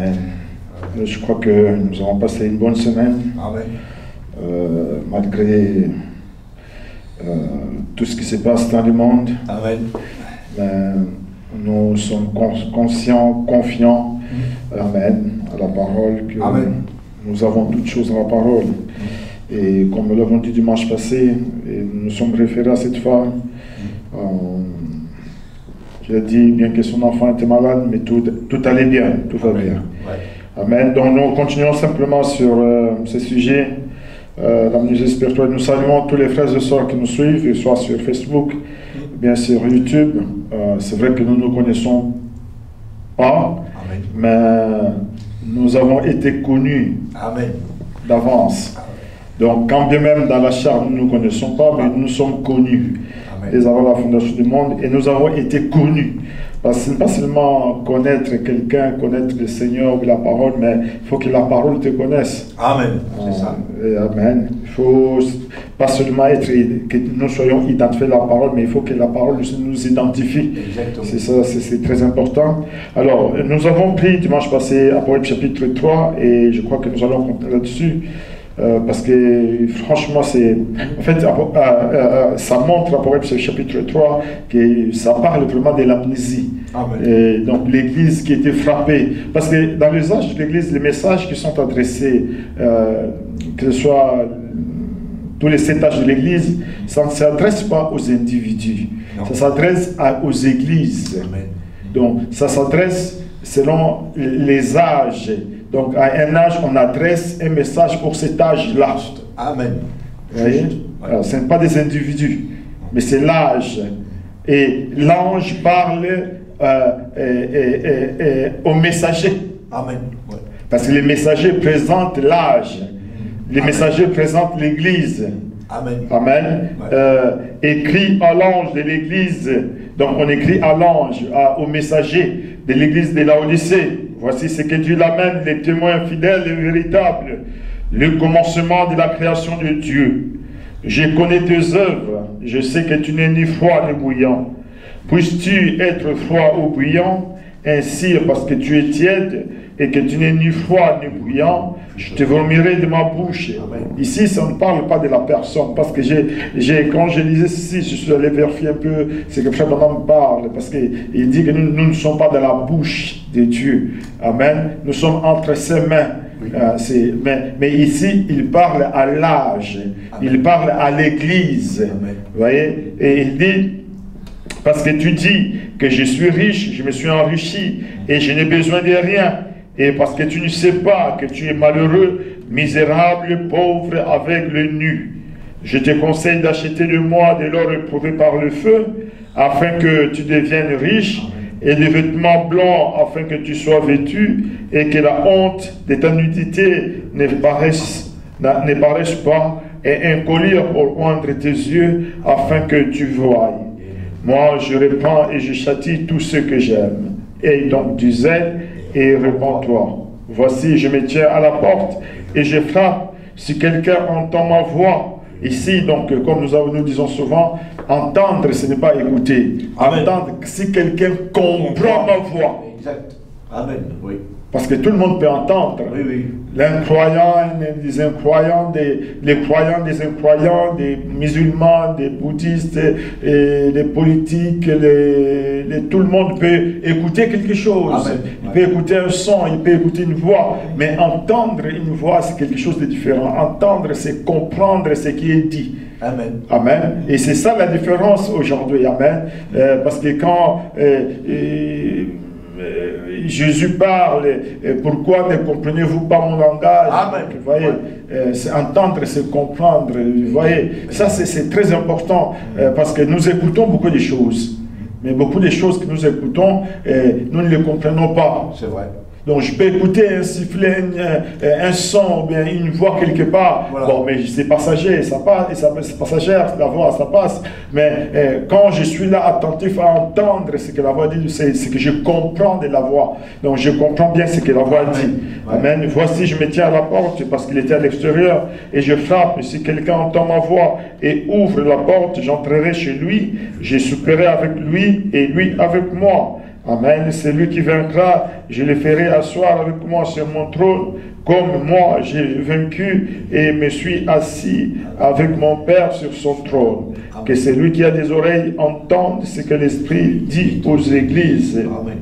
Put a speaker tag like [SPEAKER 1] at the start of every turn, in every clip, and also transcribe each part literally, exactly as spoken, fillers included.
[SPEAKER 1] Amen. Je crois que nous avons passé une bonne semaine.
[SPEAKER 2] Amen.
[SPEAKER 1] Euh, malgré euh, tout ce qui se passe dans le monde.
[SPEAKER 2] Amen.
[SPEAKER 1] Mais nous sommes conscients, confiants, mm. Amen, à la parole, que Amen. Nous avons toutes choses dans la parole. Mm. Et comme nous l'avons dit dimanche passé, et nous sommes référés à cette femme. Mm. Euh, qui a dit, bien que son enfant était malade, mais tout, tout allait bien, tout va Amen. Bien. Ouais. Amen. Donc nous continuons simplement sur euh, ce sujet. Euh, la musique spirituelle. Nous saluons tous les frères et sœurs qui nous suivent, soit sur Facebook, bien sur YouTube. Euh, c'est vrai que nous ne nous connaissons pas, Amen. Mais nous avons été connus d'avance. Donc, quand bien même dans la chair, nous ne nous connaissons pas, mais nous sommes connus. Dès avant la fondation du monde, et nous avons été connus. Parce que ce n'est pas seulement connaître quelqu'un, connaître le Seigneur ou la parole, mais il faut que la parole te connaisse.
[SPEAKER 2] Amen. C'est ça.
[SPEAKER 1] Et amen. Il faut pas seulement être, que nous soyons identifiés à la parole, mais il faut que la parole nous identifie. C'est ça, c'est très important. Alors, nous avons pris dimanche passé Apocalypse chapitre trois, et je crois que nous allons continuer là-dessus. Euh, parce que franchement, c'est en fait, euh, euh, ça montre Apocalypse chapitre trois que ça parle vraiment de l'amnésie. Donc l'Église qui était frappée. Parce que dans l'usage de l'Église, les messages qui sont adressés, euh, que ce soit tous les sept âges de l'Église, ça ne s'adresse pas aux individus. Non. Ça s'adresse aux églises. Amen. Donc ça s'adresse selon les âges. Donc, à un âge, on adresse un message pour cet âge-là.
[SPEAKER 2] Amen.
[SPEAKER 1] Vous voyez? Alors, ce n'est pas des individus, mais c'est l'âge. Et l'ange parle euh, et, et, et, et, aux messagers.
[SPEAKER 2] Amen. Ouais.
[SPEAKER 1] Parce que les messagers présentent l'âge. Les Amen. Messagers présentent l'Église.
[SPEAKER 2] Amen.
[SPEAKER 1] Amen. Ouais. Euh, écrit à l'ange de l'Église. Donc, on écrit à l'ange, au messager de l'Église de Laodicée. Voici ce que Dieu l'amène, les témoins fidèles et véritables, le commencement de la création de Dieu. Je connais tes œuvres, je sais que tu n'es ni froid ni bouillant. Puisses-tu être froid ou bouillant, ainsi parce que tu es tiède et que tu n'es ni froid ni bouillant, je te vomirai de ma bouche. Amen. Ici, ça ne parle pas de la personne, parce que j'ai, j'ai, quand je lisais ceci, je suis allé vérifier un peu ce que Frère Branham parle, parce qu'il dit que nous, nous ne sommes pas dans la bouche de Dieu. Amen. Nous sommes entre ses mains. Oui. Euh, c'est, mais, mais ici, il parle à l'âge, il parle à l'Église. Vous voyez? Et il dit, parce que tu dis que je suis riche, je me suis enrichi, et je n'ai besoin de rien. Et parce que tu ne sais pas que tu es malheureux, misérable, pauvre, aveugle, nu. Je te conseille d'acheter de moi de l'or éprouvé par le feu, afin que tu deviennes riche, et des vêtements blancs, afin que tu sois vêtu, et que la honte de ta nudité ne paraisse, ne paraisse pas, et un collier pour oindre tes yeux, afin que tu voies. Moi, je répands et je châtie tous ceux que j'aime. Et donc du zèle, et répands-toi. Voici, je me tiens à la porte et je frappe. Si quelqu'un entend ma voix, ici, donc, comme nous, avons, nous disons souvent, entendre, ce n'est pas écouter. Amen. Entendre, si quelqu'un comprend ma voix.
[SPEAKER 2] Exact. Amen. Oui.
[SPEAKER 1] Parce que tout le monde peut entendre.
[SPEAKER 2] Oui, oui.
[SPEAKER 1] L'incroyant, des incroyants, des, les croyants, des incroyants, des musulmans, des bouddhistes, et les politiques, les, les, tout le monde peut écouter quelque chose.
[SPEAKER 2] Amen.
[SPEAKER 1] Il peut écouter un son, il peut écouter une voix. Mais entendre une voix, c'est quelque chose de différent. Entendre, c'est comprendre ce qui est dit.
[SPEAKER 2] Amen.
[SPEAKER 1] Amen. Et c'est ça la différence aujourd'hui. Amen. Euh, parce que quand... Euh, euh, Jésus parle, pourquoi ne comprenez-vous pas mon langage?
[SPEAKER 2] Amen.
[SPEAKER 1] Vous voyez, euh, c'est entendre, c'est comprendre. Vous voyez, ça c'est très important euh, parce que nous écoutons beaucoup de choses, mais beaucoup de choses que nous écoutons, euh, nous ne les comprenons pas.
[SPEAKER 2] C'est vrai.
[SPEAKER 1] Donc je peux écouter un sifflet, un, un son, bien une voix quelque part. Voilà. Bon, mais c'est passager, ça passe, ça, c'est passagère, la voix, ça passe. Mais euh, quand je suis là attentif à entendre ce que la voix dit, c'est, c'est que je comprends de la voix. Donc je comprends bien ce que la voix Amen. Dit. Amen. Amen. Voici, je me tiens à la porte parce qu'il était à l'extérieur et je frappe. Et si quelqu'un entend ma voix et ouvre la porte, j'entrerai chez lui, je souperai avec lui et lui avec moi. Amen. C'est lui qui vaincra. Je le ferai asseoir avec moi sur mon trône, comme moi j'ai vaincu et me suis assis avec mon Père sur son trône. Amen. Que celui qui a des oreilles entende ce que l'Esprit dit aux églises.
[SPEAKER 2] Amen.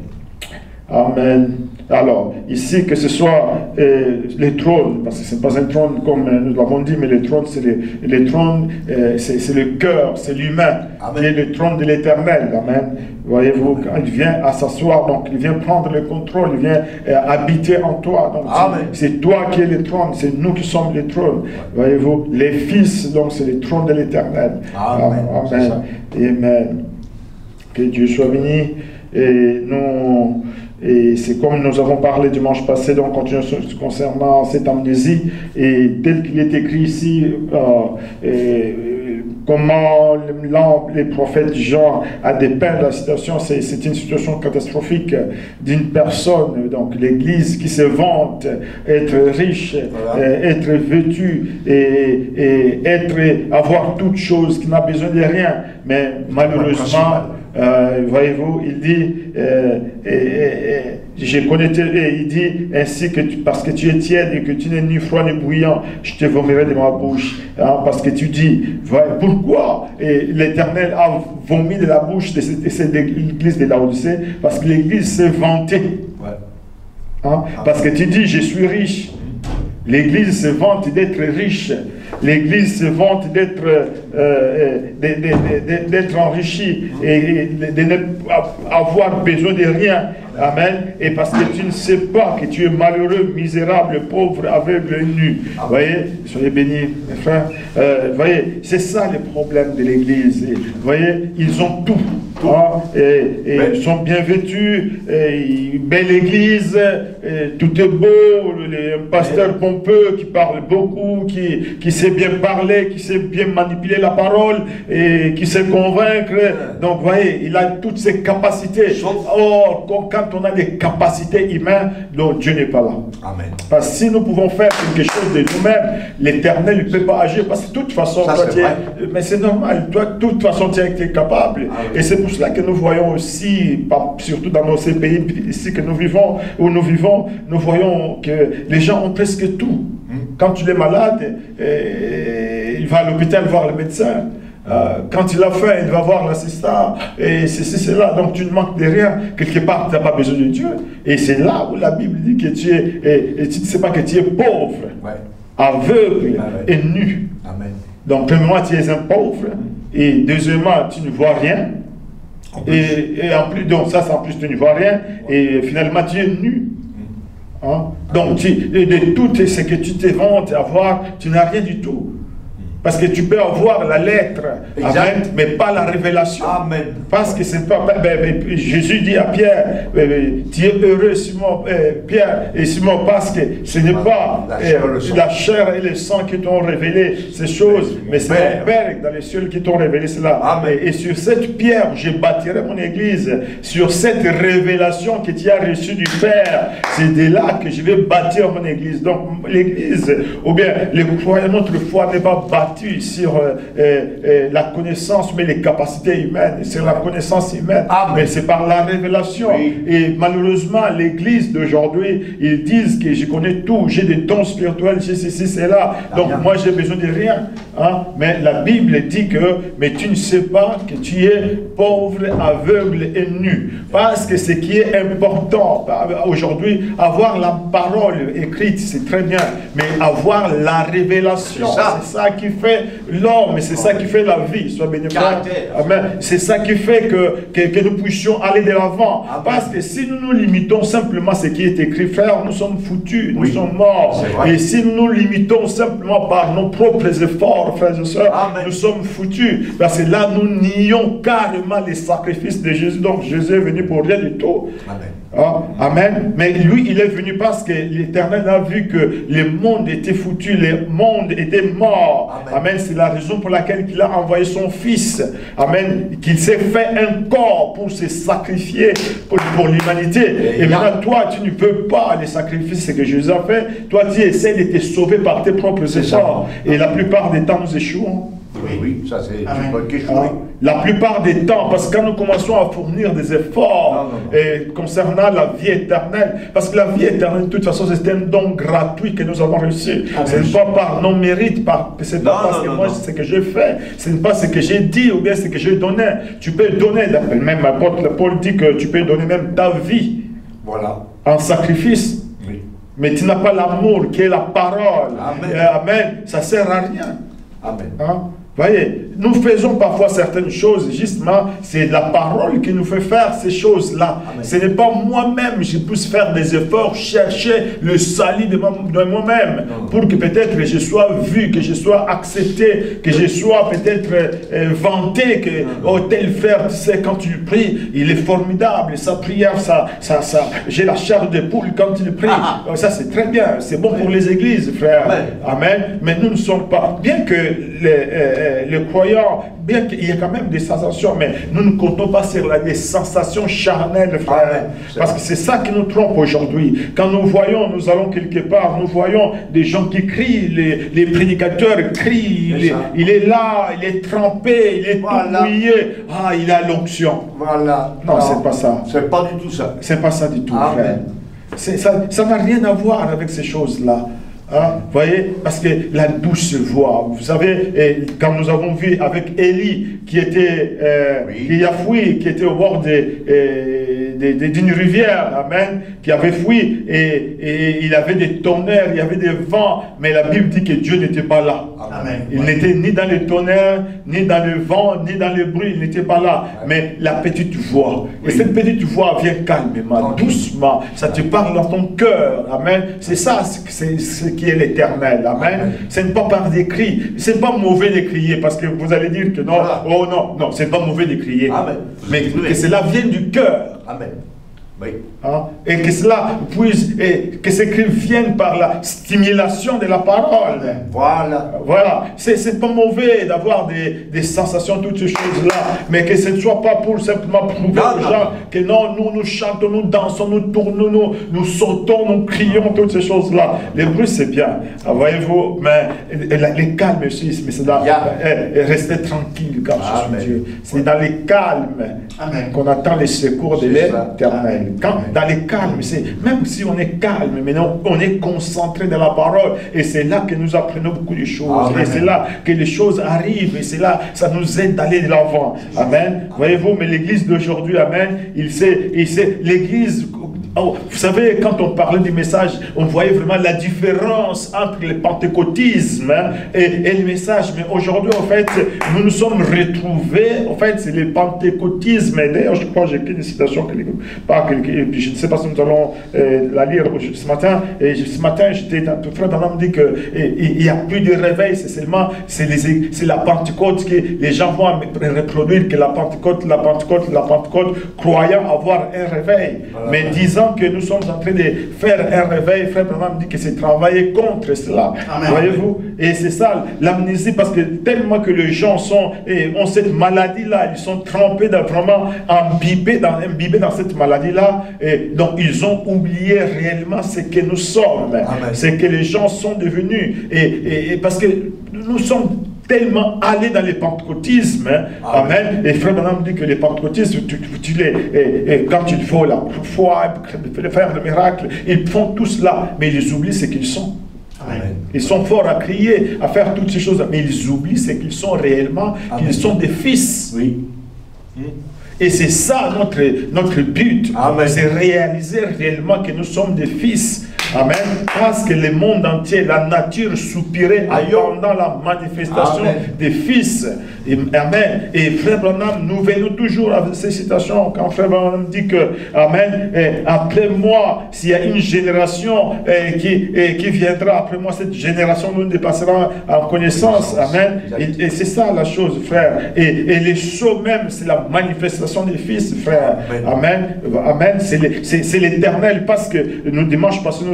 [SPEAKER 1] Amen. Alors, ici, que ce soit euh, les trônes, parce que ce n'est pas un trône comme euh, nous l'avons dit, mais les trônes, c'est les, les trônes, euh, c'est le cœur, c'est l'humain, qui est le trône de l'Éternel. Amen. Voyez-vous, quand il vient à s'asseoir, donc il vient prendre le contrôle, il vient euh, habiter en toi. Donc c'est toi qui es le trône, c'est nous qui sommes les trônes. Voyez-vous, les fils, donc c'est les trônes de l'Éternel.
[SPEAKER 2] Amen.
[SPEAKER 1] Amen. Amen. Que Dieu soit béni. Et nous... Et c'est comme nous avons parlé dimanche passé, donc continuons concernant cette amnésie, et tel qu'il est écrit ici, euh, et, comment les prophètes Jean a dépeint la situation, c'est une situation catastrophique d'une personne, donc l'Église qui se vante être riche, voilà. Être vêtue et, et être, avoir toute chose, qui n'a besoin de rien, mais malheureusement, Euh, voyez-vous, il dit, euh, et, et, et, je connais, et il dit ainsi que tu, parce que tu es tiède et que tu n'es ni froid ni bouillant, je te vomirai de ma bouche. Hein, parce que tu dis, pourquoi l'Éternel a vomi de la bouche de, de, de, de l'église de Laodicée? Parce que l'église s'est vantée. Ouais. Hein, parce que tu dis, je suis riche. L'église se vante d'être riche. L'Église se vante d'être euh, d'être enrichie et de ne pas avoir besoin de rien. Amen. Et parce que tu ne sais pas que tu es malheureux, misérable, pauvre, aveugle, nu. Vous voyez, soyez bénis, mes frères. Euh, voyez, c'est ça le problème de l'Église. Vous voyez, ils ont tout. Hein, et, et ils sont bien vêtus, et, belle église, et tout est beau, le, un pasteur pompeux qui parle beaucoup, qui, qui sait bien parler, qui sait bien manipuler la parole, et qui sait convaincre. Donc, vous voyez, il a toutes ses capacités. Or, quand on a des capacités humaines, donc Dieu n'est pas là. Amen. Parce que si nous pouvons faire quelque chose de nous-mêmes, l'Éternel ne peut pas agir, parce que de toute façon, ça, toi, es, mais c'est normal, toi, de toute façon, tu es capable. Amen. Et c'est pour cela que nous voyons aussi, surtout dans nos ces pays ici que nous vivons, où nous vivons, nous voyons que les gens ont presque tout. Quand tu es malade, eh, il va à l'hôpital voir le médecin. Euh, quand il a faim, il va voir l'assistant. Et ceci, c'est là. Donc tu ne manques de rien. Quelque part, tu n'as pas besoin de Dieu. Et c'est là où la Bible dit que tu es, et, et tu ne sais pas que tu es pauvre, ouais. aveugle ah, ouais. et nu. Amen. Donc premièrement, tu es un pauvre. Et deuxièmement, tu ne vois rien. Et, et en plus, donc ça, c'est en plus, tu ne vois rien. Et finalement, tu es nu. Hein? Donc, tu, de tout ce que tu te vantes avoir, tu n'as rien du tout. Parce que tu peux avoir la lettre, amen, mais pas la révélation. Amen. Parce que c'est pas. Ben, ben, Jésus dit à Pierre, ben, ben, tu es heureux, Simon, euh, Pierre et Simon, parce que ce n'est pas la chair, euh, la chair et le sang qui t'ont révélé ces choses, mais, mais c'est mon Père dans les cieux qui t'ont révélé cela. Amen. Et, et sur cette pierre, je bâtirai mon église. Sur cette révélation que tu as reçue du Père, c'est de là que je vais bâtir mon église. Donc, l'église, ou bien les croyants, notre foi n'est pas bâtie sur euh, euh, la connaissance, mais les capacités humaines, c'est la connaissance humaine, ah, mais c'est par la révélation. Oui. Et malheureusement, l'église d'aujourd'hui, ils disent que je connais tout, j'ai des dons spirituels, j'ai ceci, c'est là, donc ah, moi j'ai besoin de rien. Hein? Mais la Bible dit que, mais tu ne sais pas que tu es pauvre, aveugle et nu. Parce que ce qui est important aujourd'hui, avoir la parole écrite, c'est très bien, mais avoir la révélation, c'est ça qui fait l'homme, c'est ça qui fait la vie. Soit béni. Amen. C'est ça qui fait que, que, que nous puissions aller de l'avant. Parce que si nous nous limitons simplement à ce qui est écrit, frère, nous sommes foutus, nous oui. sommes morts. Et si nous nous limitons simplement par nos propres efforts, frères et sœurs, Amen. Nous sommes foutus. Parce que là, nous nions carrément les sacrifices de Jésus. Donc Jésus est venu pour rien du tout. Amen. Ah, amen. Mais lui, il est venu parce que l'Éternel a vu que le monde était foutu, le monde était mort. Amen. Amen. C'est la raison pour laquelle il a envoyé son Fils. Amen. Qu'il s'est fait un corps pour se sacrifier pour, pour l'humanité. Et, Et maintenant, toi, tu ne peux pas les sacrifices que Jésus a fait. Toi, tu essaies de te sauver par tes propres efforts. Et la plupart des temps, nous échouons.
[SPEAKER 2] Oui, oui, ça c'est
[SPEAKER 3] Amen.
[SPEAKER 2] une bonne question.
[SPEAKER 1] Hein? La plupart des temps, parce que quand nous commençons à fournir des efforts
[SPEAKER 2] Non, non, non.
[SPEAKER 1] Et concernant la vie éternelle, parce que la vie éternelle, de toute façon, c'est un don gratuit que nous avons reçu. Ce n'est pas par nos mérites, par, c'est pas
[SPEAKER 2] Non,
[SPEAKER 1] parce
[SPEAKER 2] non,
[SPEAKER 1] que
[SPEAKER 2] non,
[SPEAKER 1] moi,
[SPEAKER 2] non.
[SPEAKER 1] c'est ce que j'ai fait, ce n'est pas ce que j'ai dit ou bien ce que j'ai donné. Tu peux donner, même l'apôtre Paul dit que tu peux donner même ta vie
[SPEAKER 2] Voilà.
[SPEAKER 1] en sacrifice.
[SPEAKER 2] Oui.
[SPEAKER 1] Mais tu n'as pas l'amour qui est la parole.
[SPEAKER 2] Amen.
[SPEAKER 1] Et amen. Ça ne sert à rien.
[SPEAKER 2] Amen.
[SPEAKER 1] Hein? Voyez, nous faisons parfois certaines choses, justement, c'est la parole qui nous fait faire ces choses-là. Ce n'est pas moi-même, je puisse faire des efforts, chercher le salut de moi-même, pour que peut-être je sois vu, que je sois accepté, que je sois peut-être euh, vanté, que oh, tel frère, tu sais, quand tu pries, il est formidable, sa prière, ça, ça, ça, j'ai la chair de poule quand il prie.
[SPEAKER 2] Ah,
[SPEAKER 1] ah. Ça, c'est très bien, c'est bon pour les églises, frère.
[SPEAKER 2] Amen.
[SPEAKER 1] Amen. Mais nous ne sommes pas, bien que les, euh, les croyants, bien qu'il y ait quand même des sensations, mais nous ne comptons pas sur la, les sensations charnelles, frère.
[SPEAKER 2] Amen.
[SPEAKER 1] Parce que c'est ça qui nous trompe aujourd'hui. Quand nous voyons, nous allons quelque part, nous voyons des gens qui crient, les, les prédicateurs crient, il est, il est là, il est trempé, il est
[SPEAKER 2] Voilà.
[SPEAKER 1] tout mouillé. Ah, il a l'onction.
[SPEAKER 2] Voilà.
[SPEAKER 1] Non, c'est pas ça.
[SPEAKER 2] C'est pas du tout ça.
[SPEAKER 1] C'est pas ça du tout,
[SPEAKER 2] Amen.
[SPEAKER 1] frère. C'est- Ça ça n'a rien à voir avec ces choses-là. Hein, voyez, parce que la douce voix, vous savez, et quand nous avons vu avec Élie qui était, euh,
[SPEAKER 2] Oui.
[SPEAKER 1] qui a fui, qui était au bord de, euh, de- de- d'une rivière, amen, qui avait fui, et, et il avait des tonnerres, il y avait des vents, mais la Bible dit que Dieu n'était pas là.
[SPEAKER 3] Amen.
[SPEAKER 1] Il n'était ni dans les tonnerres, ni dans le vent, ni dans le bruit, il n'était pas là.
[SPEAKER 2] Ouais.
[SPEAKER 1] Mais la petite voix, et
[SPEAKER 2] Oui.
[SPEAKER 1] cette petite voix vient calmement,
[SPEAKER 2] Tranquille.
[SPEAKER 1] doucement, ça te parle dans ton cœur, amen. C'est ça, c'est ce qui est l'éternel, amen.
[SPEAKER 2] Amen.
[SPEAKER 1] Ce n'est pas par des cris, c'est pas mauvais de crier, parce que vous allez dire que non,
[SPEAKER 2] Voilà.
[SPEAKER 1] oh non, non, c'est pas mauvais de crier.
[SPEAKER 2] Amen.
[SPEAKER 1] Mais
[SPEAKER 2] Oui.
[SPEAKER 1] que cela vienne du cœur.
[SPEAKER 2] Amen. Oui.
[SPEAKER 1] Hein, et que cela puisse, et que ces cris viennent par la stimulation de la parole.
[SPEAKER 2] Voilà.
[SPEAKER 1] Voilà, c'est c'est pas mauvais d'avoir des, des sensations, toutes ces choses-là, mais que ce ne soit pas pour simplement prouver
[SPEAKER 2] Non,
[SPEAKER 1] aux
[SPEAKER 2] non.
[SPEAKER 1] gens que non, nous nous chantons, nous dansons, nous tournons, nous, nous sautons, nous crions, toutes ces choses-là. Les bruits, c'est bien, ah, voyez-vous, mais et, et, les calmes aussi, mais c'est dans
[SPEAKER 2] Yeah.
[SPEAKER 1] eh, eh, rester tranquille quand je
[SPEAKER 2] Amen.
[SPEAKER 1] suis Dieu. C'est dans les calmes
[SPEAKER 3] Amen.
[SPEAKER 1] qu'on attend les secours de
[SPEAKER 2] C'est ça.
[SPEAKER 1] l'éternel. Quand, dans les calmes, c'est même si on est calme, mais non, on est concentré dans la parole, et c'est là que nous apprenons beaucoup de choses,
[SPEAKER 2] Amen.
[SPEAKER 1] et c'est là que les choses arrivent, et c'est là, ça nous aide d'aller de l'avant. Amen. Voyez-vous, mais l'église d'aujourd'hui, amen, il sait, il sait, l'église, oh, vous savez, quand on parlait du message, on voyait vraiment la différence entre le pentecôtisme hein, et, et le message, mais aujourd'hui, en fait, nous nous sommes retrouvés, en fait, c'est le pentecôtisme, et d'ailleurs, je crois, j'ai écrit une citation, quelque part, quelque- je ne sais pas si nous allons euh, la lire ce matin, et je- ce matin, j'étais, un frère Branham dit que et- et il n'y a plus de réveil, c'est seulement, c'est les- c'est la Pentecôte que les gens vont reproduire, que la Pentecôte, la Pentecôte, la Pentecôte, croyant avoir un réveil,
[SPEAKER 2] Voilà.
[SPEAKER 1] mais disant que nous sommes en train de faire un réveil, frère Branham dit que c'est travailler contre cela,
[SPEAKER 3] Amen.
[SPEAKER 1] voyez-vous, et c'est ça, l'amnésie, parce que tellement que les gens sont, et ont cette maladie-là, ils sont trempés, dans, vraiment imbibés dans, imbibés dans cette maladie-là, et donc ils ont oublié réellement ce que nous sommes,
[SPEAKER 2] Amen.
[SPEAKER 1] ce que les gens sont devenus, et, et- et parce que nous sommes tellement allés dans le pentecôtisme, hein,
[SPEAKER 2] Amen.
[SPEAKER 1] amen, et frère Branham dit que le pentecôtisme, tu, tu- tu les, et, et quand il faut la foi, faire le miracle, ils font tout cela, mais ils oublient ce qu'ils sont.
[SPEAKER 3] Amen.
[SPEAKER 1] Ils sont forts à crier, à faire toutes ces choses, mais ils oublient ce qu'ils sont réellement,
[SPEAKER 2] Amen.
[SPEAKER 1] qu'ils sont des fils.
[SPEAKER 2] Oui.
[SPEAKER 1] Et c'est ça notre, notre but,
[SPEAKER 2] Amen.
[SPEAKER 1] c'est réaliser réellement que nous sommes des fils. Amen. Parce que le monde entier, la nature soupirait
[SPEAKER 2] Aïe.
[SPEAKER 1] attendant la manifestation
[SPEAKER 2] Amen.
[SPEAKER 1] des fils. Et, amen. Et frère Branham, nous venons toujours avec ces citations quand frère Branham dit que, amen, et après moi, s'il y a une génération eh, qui, eh, qui viendra après moi, cette génération nous dépassera en connaissance. Amen. Et, et c'est ça la chose, frère. Et, et les choses même, c'est la manifestation des fils, frère.
[SPEAKER 2] Amen.
[SPEAKER 1] Amen. Amen. C'est le- c'est- c'est l'éternel, parce que nous, dimanche passé, nous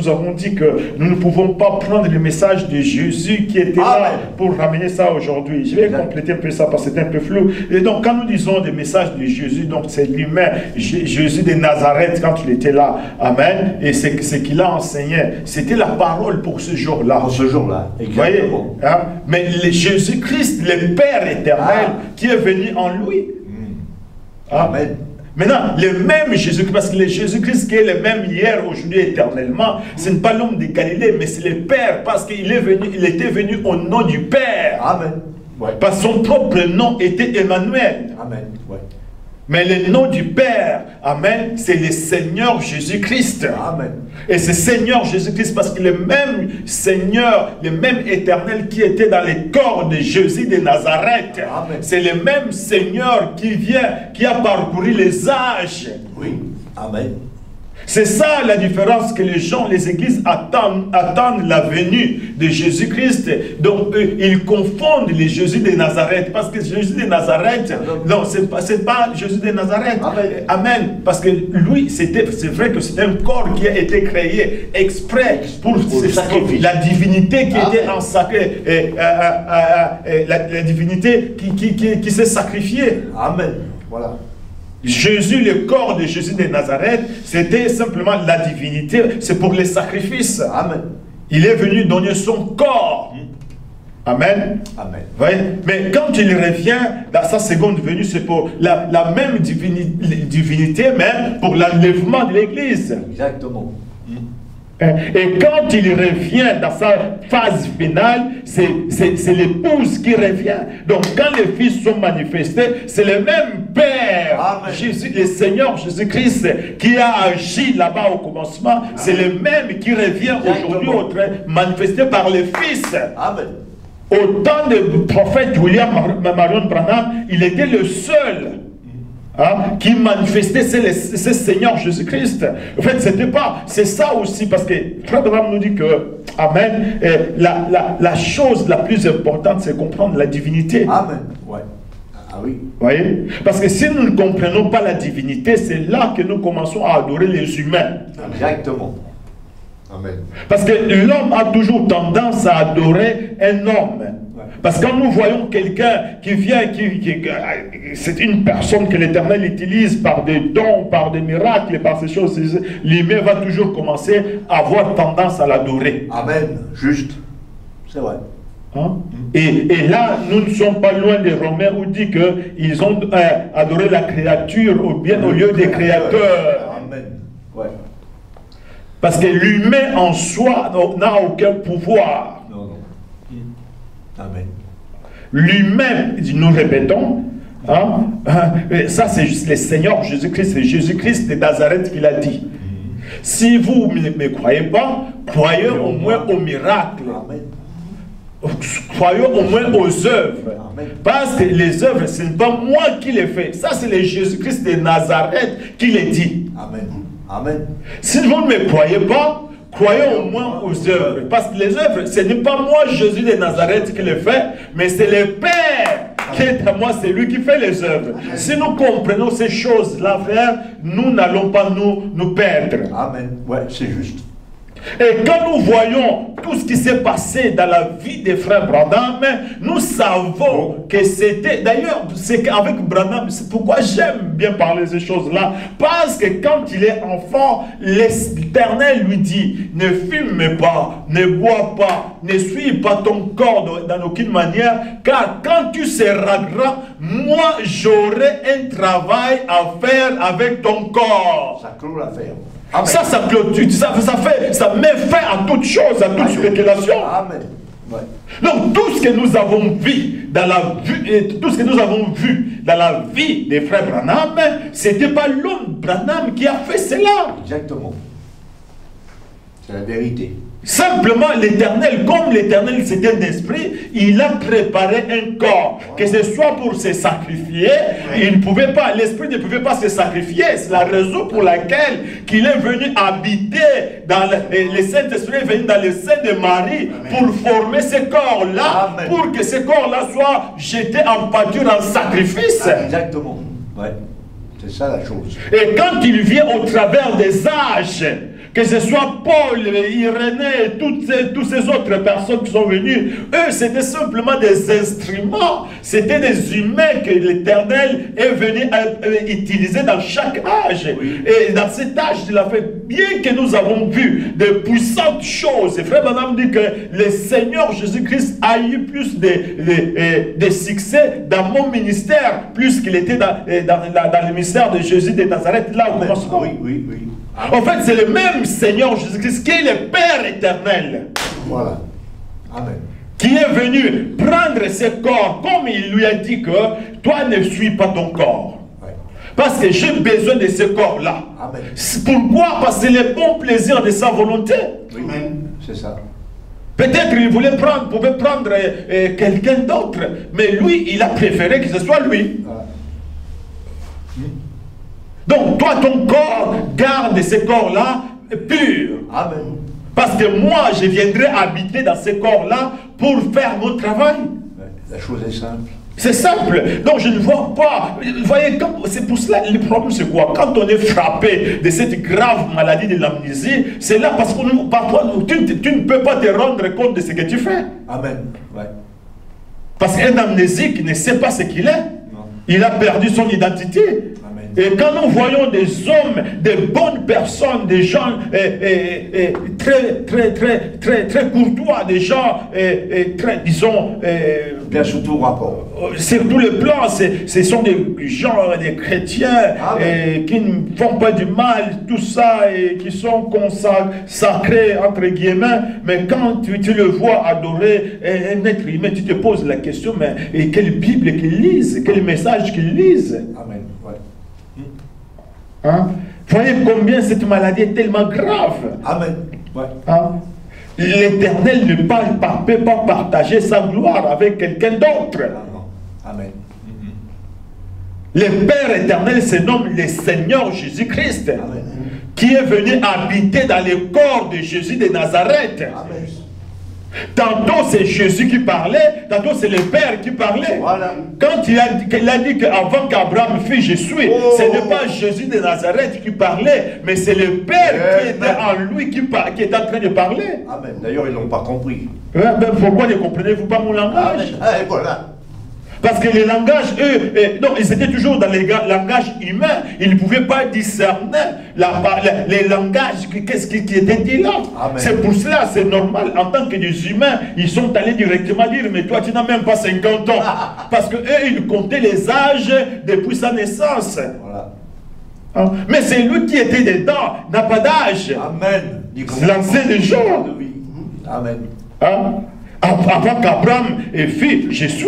[SPEAKER 1] nous avons dit que nous ne pouvons pas prendre le message de Jésus qui était là
[SPEAKER 2] Amen.
[SPEAKER 1] pour ramener ça aujourd'hui. Je vais
[SPEAKER 2] Exact.
[SPEAKER 1] compléter un peu ça parce que c'est un peu flou. Et donc, quand nous disons des messages de Jésus, donc c'est l'humain, J- Jésus de Nazareth, quand il était là. Amen. Et c'est ce qu'il a enseigné. C'était la parole pour ce jour-là.
[SPEAKER 2] En ce jour-là,
[SPEAKER 1] Vous voyez,
[SPEAKER 2] exactement.
[SPEAKER 1] hein? Mais le Jésus-Christ, le Père éternel,
[SPEAKER 2] Ah.
[SPEAKER 1] qui est venu en lui. Hein?
[SPEAKER 2] Amen.
[SPEAKER 1] Maintenant, le même Jésus-Christ, parce que le Jésus-Christ qui est le même hier, aujourd'hui, éternellement, ce n'est pas l'homme de Galilée, mais c'est le Père, parce qu'il est venu, il était venu au nom du Père.
[SPEAKER 2] Amen. Ouais.
[SPEAKER 1] Parce que son propre nom était Emmanuel.
[SPEAKER 2] Amen. Ouais.
[SPEAKER 1] Mais le nom du Père, Amen, c'est le Seigneur Jésus-Christ.
[SPEAKER 2] Amen.
[SPEAKER 1] Et c'est Seigneur Jésus-Christ parce que le même Seigneur, le même éternel qui était dans les corps de Jésus de Nazareth,
[SPEAKER 2] Amen.
[SPEAKER 1] c'est le même Seigneur qui vient, qui a parcouru les âges.
[SPEAKER 2] Oui. Amen.
[SPEAKER 1] C'est ça la différence que les gens, les églises attendent, attendent la venue de Jésus-Christ. Donc eux, ils confondent les Jésus de Nazareth parce que Jésus de Nazareth, non, c'est pas, c'est pas Jésus de Nazareth.
[SPEAKER 2] Amen.
[SPEAKER 1] Amen. Parce que lui, c'était, c'est vrai que c'est un corps qui a été créé exprès pour,
[SPEAKER 2] Pour le
[SPEAKER 1] c'est-
[SPEAKER 2] sacrifice.
[SPEAKER 1] la divinité qui
[SPEAKER 2] Amen.
[SPEAKER 1] était en sacré, euh, euh, euh, euh, la, la divinité qui, qui, qui, qui s'est sacrifiée.
[SPEAKER 2] Amen. Voilà.
[SPEAKER 1] Jésus, le corps de Jésus de Nazareth, c'était simplement la divinité, c'est pour les sacrifices.
[SPEAKER 2] Amen.
[SPEAKER 1] Il est venu donner son corps. Amen.
[SPEAKER 2] Amen.
[SPEAKER 1] Voyez? Mais quand il revient dans sa seconde venue, c'est pour la, la même divini- divinité, même pour l'enlèvement de l'Église.
[SPEAKER 2] Exactement.
[SPEAKER 1] Et quand il revient dans sa phase finale, c'est c'est- c'est l'épouse qui revient. Donc quand les fils sont manifestés, c'est le même Père,
[SPEAKER 2] Amen.
[SPEAKER 1] Jésus, le Seigneur Jésus-Christ, qui a agi là-bas au commencement. C'est le même qui revient aujourd'hui, au tra- manifesté par les fils.
[SPEAKER 2] Amen.
[SPEAKER 1] Au temps du prophète William Mar- Marion Branham, il était le seul hein, qui manifestait, c'est le c'est Seigneur Jésus-Christ. En fait, c'était pas, c'est ça aussi, parce que Frère Branham nous dit que, Amen, eh, la, la, la chose la plus importante, c'est comprendre la divinité.
[SPEAKER 2] Amen. Ouais. Ah oui.
[SPEAKER 1] Vous voyez? Parce que si nous ne comprenons pas la divinité, c'est là que nous commençons à adorer les humains.
[SPEAKER 2] Exactement. Amen.
[SPEAKER 1] Parce que l'homme a toujours tendance à adorer un homme. Parce que quand nous voyons quelqu'un qui vient, qui, qui- qui- c'est une personne que l'Éternel utilise par des dons, par des miracles, par ces choses, l'humain va toujours commencer à avoir tendance à l'adorer.
[SPEAKER 2] Amen. Juste. C'est vrai.
[SPEAKER 1] Hein? Et, et là, nous ne sommes pas loin des Romains où dit qu'ils ont euh, adoré la créature au, bien, au lieu des créateurs.
[SPEAKER 2] Amen. Ouais.
[SPEAKER 1] Parce que l'humain en soi n'a aucun pouvoir.
[SPEAKER 2] Non, non. Amen.
[SPEAKER 1] Lui-même, nous répétons, hein, hein, ça c'est juste le Seigneur Jésus-Christ, c'est Jésus-Christ de Nazareth qui l'a dit. Si vous ne me croyez pas, croyez au moins aux miracles,
[SPEAKER 2] Amen.
[SPEAKER 1] croyez au moins aux œuvres.
[SPEAKER 2] Amen.
[SPEAKER 1] Parce que les œuvres, ce n'est pas moi qui les fais, ça c'est le Jésus-Christ de Nazareth qui les dit.
[SPEAKER 2] Amen. Amen.
[SPEAKER 1] Si vous ne me croyez pas, croyez au moins aux œuvres. Parce que les œuvres, ce n'est pas moi, Jésus de Nazareth, qui les fait, mais c'est le Père qui est à moi, c'est lui qui fait les œuvres. Si nous comprenons ces choses-là, frère, nous n'allons pas nous, nous perdre.
[SPEAKER 2] Amen. Ouais, c'est juste.
[SPEAKER 1] Et quand nous voyons tout ce qui s'est passé dans la vie des frères Branham, nous savons que c'était... D'ailleurs, c'est qu'avec Branham, c'est pourquoi j'aime bien parler de ces choses-là. Parce que quand il est enfant, l'Éternel lui dit, ne fume pas, ne bois pas, ne suis pas ton corps dans aucune manière, car quand tu seras grand, moi j'aurai un travail à faire avec ton corps.
[SPEAKER 2] Ça clôt l'affaire.
[SPEAKER 1] Amen. Ça, ça clôture, ça, ça, fait, ça met fin à toute chose, à toute Amen. Spéculation.
[SPEAKER 2] Amen. Ouais.
[SPEAKER 1] Donc tout ce que nous avons vu dans la vie, tout ce que nous avons vu dans la vie des frères Branham, c'était pas l'homme Branham qui a fait cela.
[SPEAKER 2] Exactement. C'est la vérité.
[SPEAKER 1] Simplement l'Éternel, comme l'Éternel c'était un esprit, il a préparé un corps, que ce soit pour se sacrifier, il ne pouvait pas, l'esprit ne pouvait pas se sacrifier, c'est la raison pour laquelle qu'il est venu habiter dans le, le Saint-Esprit est venu dans le sein de Marie pour former ce corps-là, pour que ce corps-là soit jeté en pâture, en sacrifice.
[SPEAKER 2] Exactement. Ouais. C'est ça la chose.
[SPEAKER 1] Et quand il vient au travers des âges, que ce soit Paul, Irénée, toutes ces, toutes ces autres personnes qui sont venues, eux c'était simplement des instruments, c'était des humains que l'Éternel est venu utiliser dans chaque âge. Oui. Et dans cet âge, il a fait, bien que nous avons vu de puissantes choses, et frère Branham dit que le Seigneur Jésus-Christ a eu plus de, de, de succès dans mon ministère, plus qu'il était dans, dans, dans le ministère de Jésus de Nazareth, là au commencement.
[SPEAKER 2] Oui, oui, oui.
[SPEAKER 1] En fait, c'est le même Seigneur Jésus-Christ qui est le Père éternel.
[SPEAKER 2] Voilà. Amen.
[SPEAKER 1] Qui est venu prendre ce corps, comme il lui a dit que toi ne suis pas ton corps. Ouais. Parce que j'ai besoin de ce corps-là. Pourquoi? Parce que c'est le bon plaisir de sa volonté.
[SPEAKER 2] Oui, c'est ça.
[SPEAKER 1] Peut-être il voulait prendre, pouvait prendre euh, quelqu'un d'autre, mais lui, il a préféré que ce soit lui. Ouais. Donc, toi, ton corps, garde ce corps-là pur. Amen. Parce que moi, je viendrai habiter dans ce corps-là pour faire mon travail.
[SPEAKER 2] La chose est simple.
[SPEAKER 1] C'est simple. Donc, je ne vois pas. Vous voyez, c'est pour cela, le problème, c'est quoi? Quand on est frappé de cette grave maladie de l'amnésie, c'est là parce que parfois, tu, tu ne peux pas te rendre compte de ce que tu fais.
[SPEAKER 2] Amen. Ouais.
[SPEAKER 1] Parce qu'un amnésique ne sait pas ce qu'il est. Non. Il a perdu son identité. Et quand nous voyons des hommes, des bonnes personnes, des gens eh, eh, eh, très, très, très, très, très courtois, des gens, eh, eh, très, disons, eh,
[SPEAKER 2] bien sous tout rapport.
[SPEAKER 1] Sur tous les plans, ce sont des gens, des chrétiens ah, eh, qui ne font pas du mal, tout ça, et qui sont consacrés, entre guillemets, mais quand tu, tu le vois adorer eh, un être humain, tu te poses la question, mais et quelle Bible qu'ils lisent, quel message qu'ils lisent. Amen. Hein? Voyez combien cette maladie est tellement grave.
[SPEAKER 2] Amen. Ouais.
[SPEAKER 1] Hein? L'Éternel ne parle pas, peut pas partager sa gloire avec quelqu'un d'autre.
[SPEAKER 2] Amen.
[SPEAKER 1] Le Père éternel se nomme le Seigneur Jésus-Christ, qui est venu habiter dans le corps de Jésus de Nazareth. Amen. Tantôt c'est Jésus qui parlait, tantôt c'est le Père qui parlait. Voilà. Quand il a, il a dit qu'avant qu'Abraham fît je suis, oh. Ce n'est pas Jésus de Nazareth qui parlait, mais c'est le Père Amen. Qui était en lui qui, qui est en train de parler.
[SPEAKER 2] Amen. D'ailleurs, ils n'ont pas compris.
[SPEAKER 1] Ouais, ben pourquoi ne comprenez-vous pas mon langage?
[SPEAKER 2] Ah, et voilà.
[SPEAKER 1] Parce que les langages, eux, eh, non, ils étaient toujours dans les langages humains. Ils ne pouvaient pas discerner la, la, les langages, qu'est-ce qui, qui était dit là. C'est pour cela, c'est normal. En tant que des humains, ils sont allés directement dire, mais toi, tu n'as même pas cinquante ans. Parce qu'eux, ils comptaient les âges depuis sa naissance. Voilà. Hein? Mais c'est lui qui était dedans, n'a pas d'âge.
[SPEAKER 2] Amen.
[SPEAKER 1] L'ancien des jours.
[SPEAKER 2] Amen.
[SPEAKER 1] Hein? Avant qu'Abraham ait fait, je suis.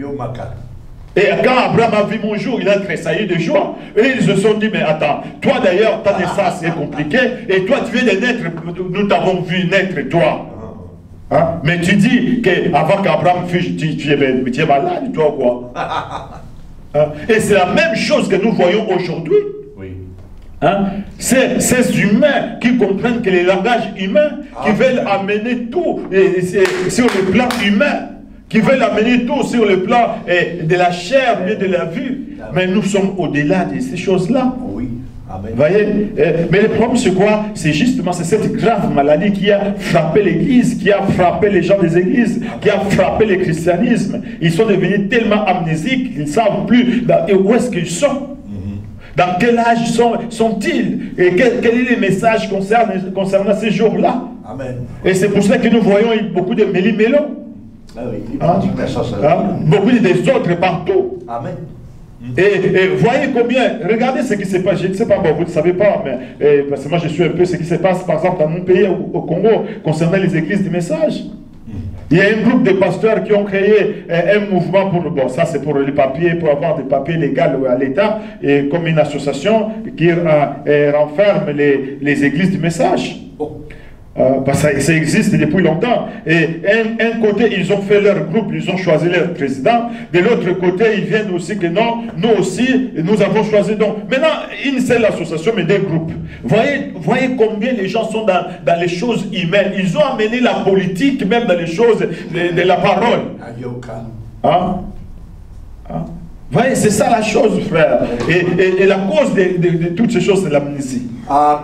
[SPEAKER 1] Et quand Abraham a vu mon jour, il a tressailli de joie. Et ils se sont dit, mais attends, toi d'ailleurs, ta naissance c'est compliqué, et toi tu viens de naître, nous t'avons vu naître toi. Hein? Mais tu dis qu'avant qu'Abraham fût, tu, tu, es, tu es malade, toi quoi. Hein? Et c'est la même chose que nous voyons aujourd'hui. Hein? C'est ces humains qui comprennent que les langages humains, qui veulent amener tout et, et, sur le plan humain, qui veulent amener tout sur le plan et, de la chair, mais de la vue. Mais nous sommes au-delà de ces choses-là.
[SPEAKER 2] Oui. Amen.
[SPEAKER 1] Vous voyez? Mais le problème c'est quoi? C'est justement cette grave maladie qui a frappé l'Église, qui a frappé les gens des églises, qui a frappé le christianisme. Ils sont devenus tellement amnésiques qu'ils ne savent plus dans, où est-ce qu'ils sont. Dans quel âge sont-ils sont et quel, quel est le message concernant, concernant ces jours-là? Et c'est pour cela que nous voyons beaucoup de méli-mélos.
[SPEAKER 2] Ah oui,
[SPEAKER 1] hein? hein? Beaucoup de désordres partout.
[SPEAKER 2] Amen.
[SPEAKER 1] Et, et voyez combien, regardez ce qui se passe, je ne sais pas, bon, vous ne savez pas, mais et, parce que moi je suis un peu ce qui se passe par exemple dans mon pays, au, au Congo, concernant les églises du message. Il y a un groupe de pasteurs qui ont créé euh, un mouvement pour, bon ça c'est pour les papiers, pour avoir des papiers légaux à l'État, et comme une association qui euh, euh, renferme les, les églises du message. Oh. Euh, parce que ça, ça existe depuis longtemps. Et un, un côté, ils ont fait leur groupe, ils ont choisi leur président. De l'autre côté, ils viennent aussi que non, nous aussi, nous avons choisi donc. Maintenant, une seule association, mais des groupes. Voyez, voyez combien les gens sont dans, dans les choses humaines. Ils ont amené la politique, même dans les choses de, de la parole. Hein? Hein? Voyez, c'est ça la chose, frère. Et, et, et la cause de, de, de toutes ces choses, c'est l'amnésie.
[SPEAKER 2] Amen.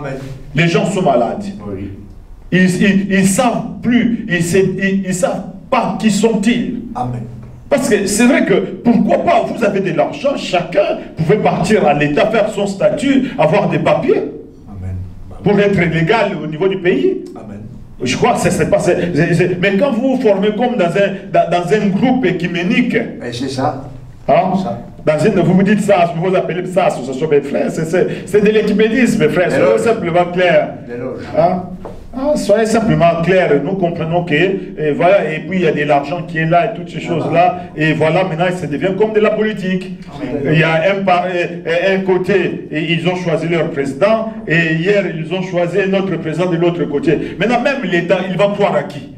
[SPEAKER 1] Les gens sont malades.
[SPEAKER 2] Oui.
[SPEAKER 1] Ils ne savent plus, ils ne savent pas qui sont-ils.
[SPEAKER 2] Amen.
[SPEAKER 1] Parce que c'est vrai que, pourquoi pas, vous avez de l'argent, chacun pouvait partir à l'État, faire son statut, avoir des papiers.
[SPEAKER 2] Amen.
[SPEAKER 1] Pour être légal au niveau du pays.
[SPEAKER 2] Amen.
[SPEAKER 1] Je crois que c'est pas... c'est, c'est, mais quand vous vous formez comme dans un, dans, dans un groupe écuménique,
[SPEAKER 2] Et c'est ça.
[SPEAKER 1] hein,
[SPEAKER 2] ça.
[SPEAKER 1] dans une, vous vous dites ça, vous appelez ça association, mes frères, c'est de l'écuménisme, mes frères, soyez simplement clairs. Hein? Ah, soyez simplement clairs, nous comprenons que, et voilà, et puis il y a de l'argent qui est là et toutes ces choses-là, et voilà, maintenant ça devient comme de la politique. Il y a un, par, un côté, et ils ont choisi leur président, et hier ils ont choisi un autre président de l'autre côté. Maintenant, même l'État, il va croire à qui?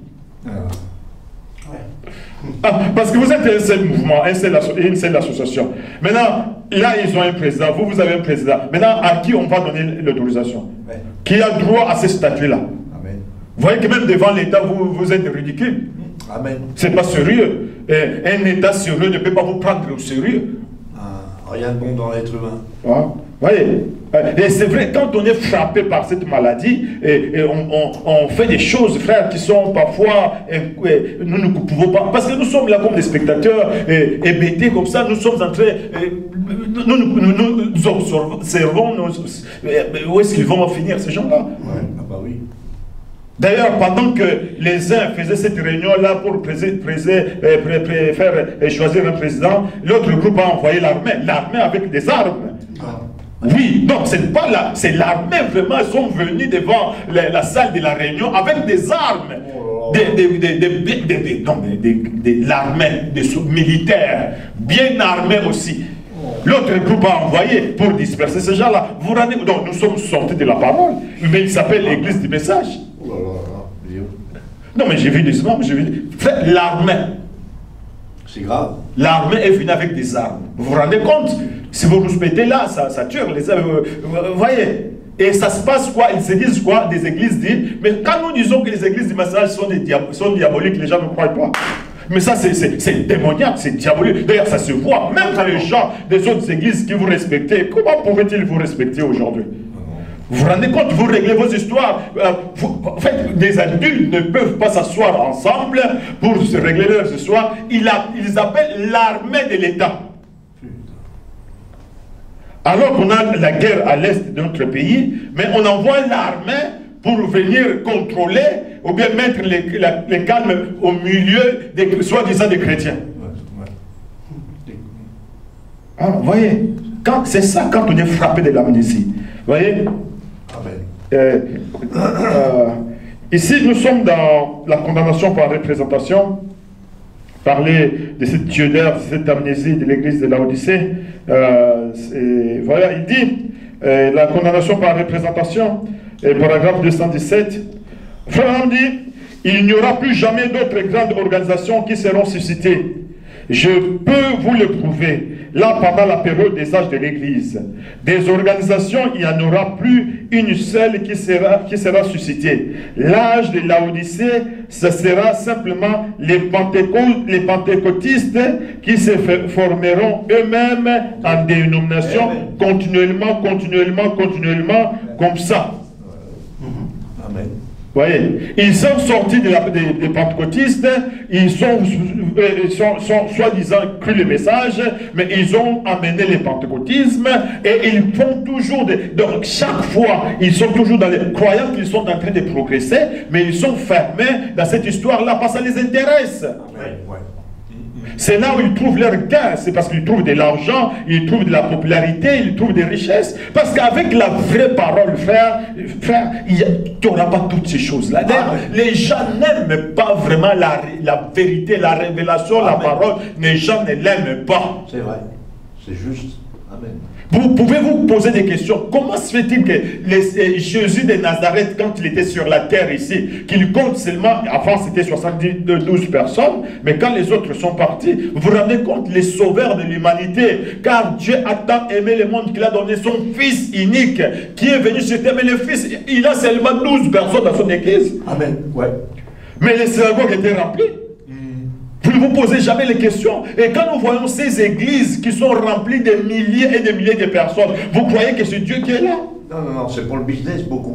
[SPEAKER 1] Ah, parce que vous êtes un seul mouvement, un seul, une seule association. Maintenant, là, ils ont un président, vous, vous avez un président. Maintenant, à qui on va donner l'autorisation? Ouais. Qui a droit à ces statuts-là? Vous voyez que même devant l'État, vous, vous êtes ridicule.
[SPEAKER 2] Amen.
[SPEAKER 1] C'est pas sérieux. Et un État sérieux ne peut pas vous prendre au sérieux.
[SPEAKER 2] Ah, rien de bon dans l'être humain.
[SPEAKER 1] Ah, voyez. Et c'est vrai, quand on est frappé par cette maladie, et, et on, on, on fait des choses, frères, qui sont parfois, et, et, nous ne pouvons pas, parce que nous sommes là comme des spectateurs, et, hébétés comme ça, nous sommes en train, et, nous, nous, nous, nous, nous observons, nous, où est-ce qu'ils vont finir, ces gens-là?
[SPEAKER 2] Ouais. Ah bah oui.
[SPEAKER 1] D'ailleurs, pendant que les uns faisaient cette réunion-là pour pré pré pré pré pré faire euh, choisir un président, l'autre groupe a envoyé l'armée, l'armée avec des armes. Ah. Oui, donc c'est pas là, c'est l'armée vraiment, ils sont venus devant la, la salle de la réunion avec des armes. Oh. Des, des, des, des, des, des, des, non, des, des, des, l'armée, des militaires, bien armés aussi. L'autre groupe a envoyé pour disperser ces gens-là. Vous vous rendez compte? Donc nous sommes sortis de la parole, mais il s'appelle l'église du message. Non, mais j'ai vu des armes, j'ai vu. L'armée.
[SPEAKER 2] C'est grave.
[SPEAKER 1] L'armée est venue avec des armes. Vous vous rendez compte? Si vous nous mettez là, ça, ça tue les armes. Vous voyez? Et ça se passe quoi? Ils se disent quoi? Des églises disent. Mais quand nous disons que les églises du message sont, des diab sont diaboliques, les gens ne croient pas. Mais ça, c'est démoniaque, c'est diabolique. D'ailleurs, ça se voit. Même dans les gens des autres églises qui vous respectez, comment pouvaient-ils vous respecter aujourd'hui? Vous vous rendez compte, vous réglez vos histoires. Euh, vous, en fait, des adultes ne peuvent pas s'asseoir ensemble pour se régler leurs histoires. Ils, a, ils appellent l'armée de l'État. Alors qu'on a la guerre à l'est de notre pays, mais on envoie l'armée pour venir contrôler ou bien mettre les, la, les calmes au milieu des soi-disant des chrétiens. Ah, vous voyez, c'est ça quand on est frappé de l'amnésie. Vous voyez? Euh, euh, ici, nous sommes dans la condamnation par représentation. Parler de cette tiédeur, de cette amnésie de l'église de Laodicée. Euh, voilà, il dit euh, la condamnation par représentation, et paragraphe deux cent dix-sept. Frère dit, il n'y aura plus jamais d'autres grandes organisations qui seront suscitées. Je peux vous le prouver. Là, pendant la période des âges de l'Église, des organisations, il n'y en aura plus une seule qui sera, qui sera suscitée. L'âge de Laodicée, ce sera simplement les, pentecô les pentecôtistes qui se formeront eux-mêmes en dénomination continuellement, continuellement, continuellement, comme ça. Amen. Voyez, ils sont sortis de la, des, des pentecôtistes, ils sont, euh, sont, sont soi-disant cru le message, mais ils ont amené le pentecôtisme et ils font toujours des, donc chaque fois ils sont toujours dans les croyants qu'ils sont en train de progresser, mais ils sont fermés dans cette histoire-là parce que ça les intéresse. Ouais, ouais. C'est là où ils trouvent leur gain, c'est parce qu'ils trouvent de l'argent, ils trouvent de la popularité, ils trouvent des richesses. Parce qu'avec la vraie parole, frère, frère il n'y aura pas toutes ces choses-là. D'ailleurs, les gens n'aiment pas vraiment la, la vérité, la révélation, Amen. La parole. Les gens ne l'aiment pas.
[SPEAKER 2] C'est vrai, c'est juste. Amen.
[SPEAKER 1] Vous pouvez vous poser des questions. Comment se fait-il que les, Jésus de Nazareth, quand il était sur la terre ici, qu'il compte seulement, avant c'était soixante-douze personnes, mais quand les autres sont partis, vous vous rendez compte, les sauveurs de l'humanité, car Dieu a tant aimé le monde qu'il a donné son Fils unique, qui est venu sur terre, mais le Fils, il a seulement douze personnes dans son église.
[SPEAKER 2] Amen, ouais.
[SPEAKER 1] Mais les synagogues étaient remplies. Vous ne vous posez jamais les questions. Et quand nous voyons ces églises qui sont remplies de milliers et de milliers de personnes, vous croyez que c'est Dieu qui est là?
[SPEAKER 2] Non, non, non, c'est pour le business beaucoup.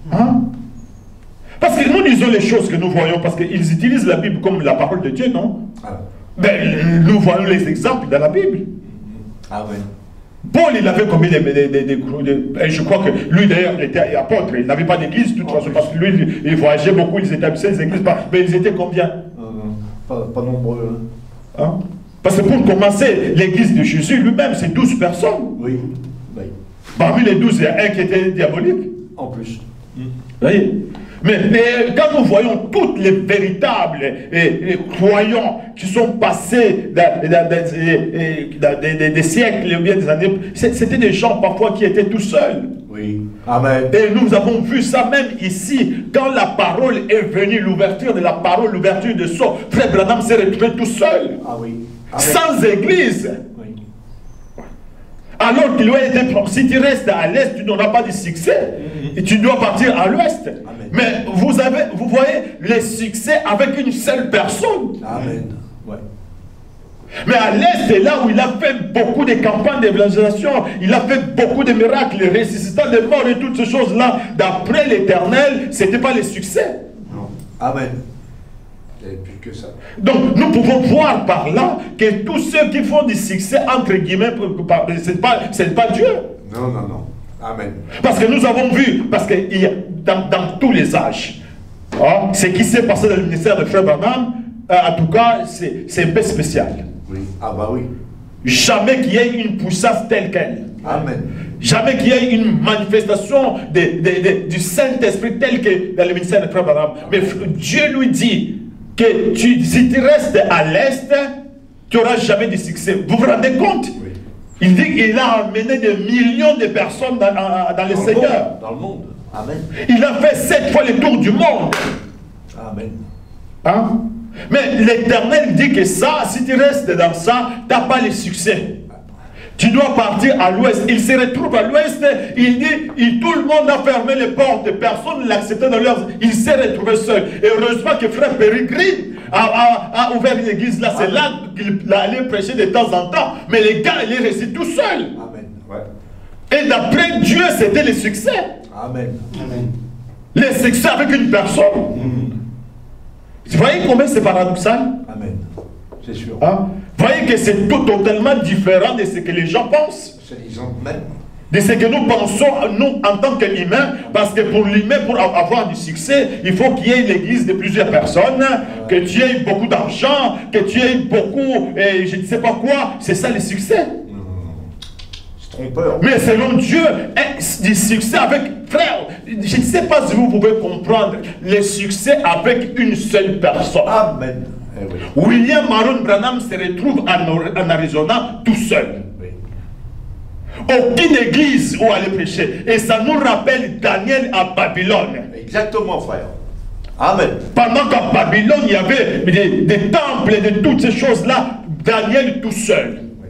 [SPEAKER 1] Hein? Parce que nous disons les choses que nous voyons, parce qu'ils utilisent la Bible comme la parole de Dieu, non?
[SPEAKER 2] Ah.
[SPEAKER 1] Ben, nous voyons les exemples dans la Bible.
[SPEAKER 2] Amen.
[SPEAKER 1] Paul, il avait commis des... des, des, des, des je crois que lui, d'ailleurs, était apôtre. Il n'avait pas d'église, de toute façon, parce que lui, il voyageait beaucoup, ils établissaient des églises. Mais ils étaient combien?
[SPEAKER 2] Euh, pas, pas nombreux. Hein.
[SPEAKER 1] Hein? Parce que pour commencer, l'église de Jésus lui-même, c'est douze personnes.
[SPEAKER 2] Oui. Oui.
[SPEAKER 1] Parmi les douze, il y a un qui était diabolique.
[SPEAKER 2] En plus.
[SPEAKER 1] Vous voyez? Mais, mais quand nous voyons toutes les véritables et, et croyants qui sont passés dans, dans, dans, dans, dans des, des siècles ou bien des années, c'était des gens parfois qui étaient tout seuls.
[SPEAKER 2] Oui. Amen.
[SPEAKER 1] Et nous avons vu ça même ici, quand la parole est venue, l'ouverture de la parole, l'ouverture de son, Frère Branham s'est retrouvé tout seul,
[SPEAKER 2] Ah oui. Amen.
[SPEAKER 1] sans église.
[SPEAKER 2] Oui.
[SPEAKER 1] Alors qu'il aurait été, si tu restes à l'est, tu n'auras pas de succès. Et tu dois partir à l'ouest. Mais vous avez, vous voyez, les succès avec une seule personne.
[SPEAKER 2] Amen. Ouais.
[SPEAKER 1] Mais à l'est, c'est là où il a fait beaucoup de campagnes d'évangélisation. Il a fait beaucoup de miracles, ressuscitant des morts et toutes ces choses-là. D'après l'Éternel, ce n'était pas les succès.
[SPEAKER 2] Non. Amen. Il n'y avait plus que ça.
[SPEAKER 1] Donc, nous pouvons voir par là que tous ceux qui font du succès, entre guillemets, ce n'est pas, pas Dieu.
[SPEAKER 2] Non, non, non. Amen.
[SPEAKER 1] Parce que nous avons vu, parce que il y a, dans, dans tous les âges, hein, ce qui s'est passé dans le ministère de Frère Branham, euh, en tout cas, c'est un peu spécial.
[SPEAKER 2] Oui. Ah bah oui.
[SPEAKER 1] Jamais qu'il y ait une puissance telle qu'elle.
[SPEAKER 2] Amen.
[SPEAKER 1] Jamais qu'il y ait une manifestation de, de, de, du Saint-Esprit tel que dans le ministère de Frère Branham. Mais Dieu lui dit que tu, si tu restes à l'Est, tu n'auras jamais de succès. Vous vous rendez compte?
[SPEAKER 2] Oui.
[SPEAKER 1] Il dit qu'il a amené des millions de personnes dans, dans, dans le
[SPEAKER 2] Dans
[SPEAKER 1] Seigneur.
[SPEAKER 2] Le monde, dans le monde. Amen.
[SPEAKER 1] Il a fait sept fois le tour du monde.
[SPEAKER 2] Amen.
[SPEAKER 1] Hein? Mais l'Éternel dit que ça, si tu restes dans ça, tu n'as pas le succès. Tu dois partir à l'ouest. Il se retrouve à l'ouest. Il dit, il, tout le monde a fermé les portes. Personne ne l'acceptait dans leur... Il s'est retrouvé seul. Et heureusement que Frère Pérégrine a, a, a ouvert une église là. C'est là qu'il allait prêcher de temps en temps. Mais les gars, il est resté tout seul.
[SPEAKER 2] Amen. Ouais.
[SPEAKER 1] Et d'après Dieu, c'était le succès.
[SPEAKER 2] Amen. Amen.
[SPEAKER 1] Le succès avec une personne.
[SPEAKER 2] Mmh.
[SPEAKER 1] Vous voyez combien c'est paradoxal?
[SPEAKER 2] Amen. C'est sûr.
[SPEAKER 1] Hein? Vous voyez que c'est tout totalement différent de ce que les gens pensent.
[SPEAKER 2] C'est disons même.
[SPEAKER 1] De ce que nous pensons, nous, en tant qu'humains, parce que pour l'humain, pour avoir du succès, il faut qu'il y ait l'église de plusieurs personnes, que tu aies beaucoup d'argent, que tu aies beaucoup, et je ne sais pas quoi, c'est ça le succès.
[SPEAKER 2] C'est trompeur.
[SPEAKER 1] Mais selon Dieu, du succès avec, frère, je ne sais pas si vous pouvez comprendre, le succès avec une seule personne.
[SPEAKER 2] Amen. Eh oui.
[SPEAKER 1] William Marion Branham se retrouve en, en Arizona tout seul.
[SPEAKER 2] Oui.
[SPEAKER 1] Aucune église où aller prêcher. Et ça nous rappelle Daniel à Babylone.
[SPEAKER 2] Exactement, frère. Amen.
[SPEAKER 1] Pendant qu'à Babylone, il y avait des, des temples et de toutes ces choses-là, Daniel tout seul.
[SPEAKER 2] Oui.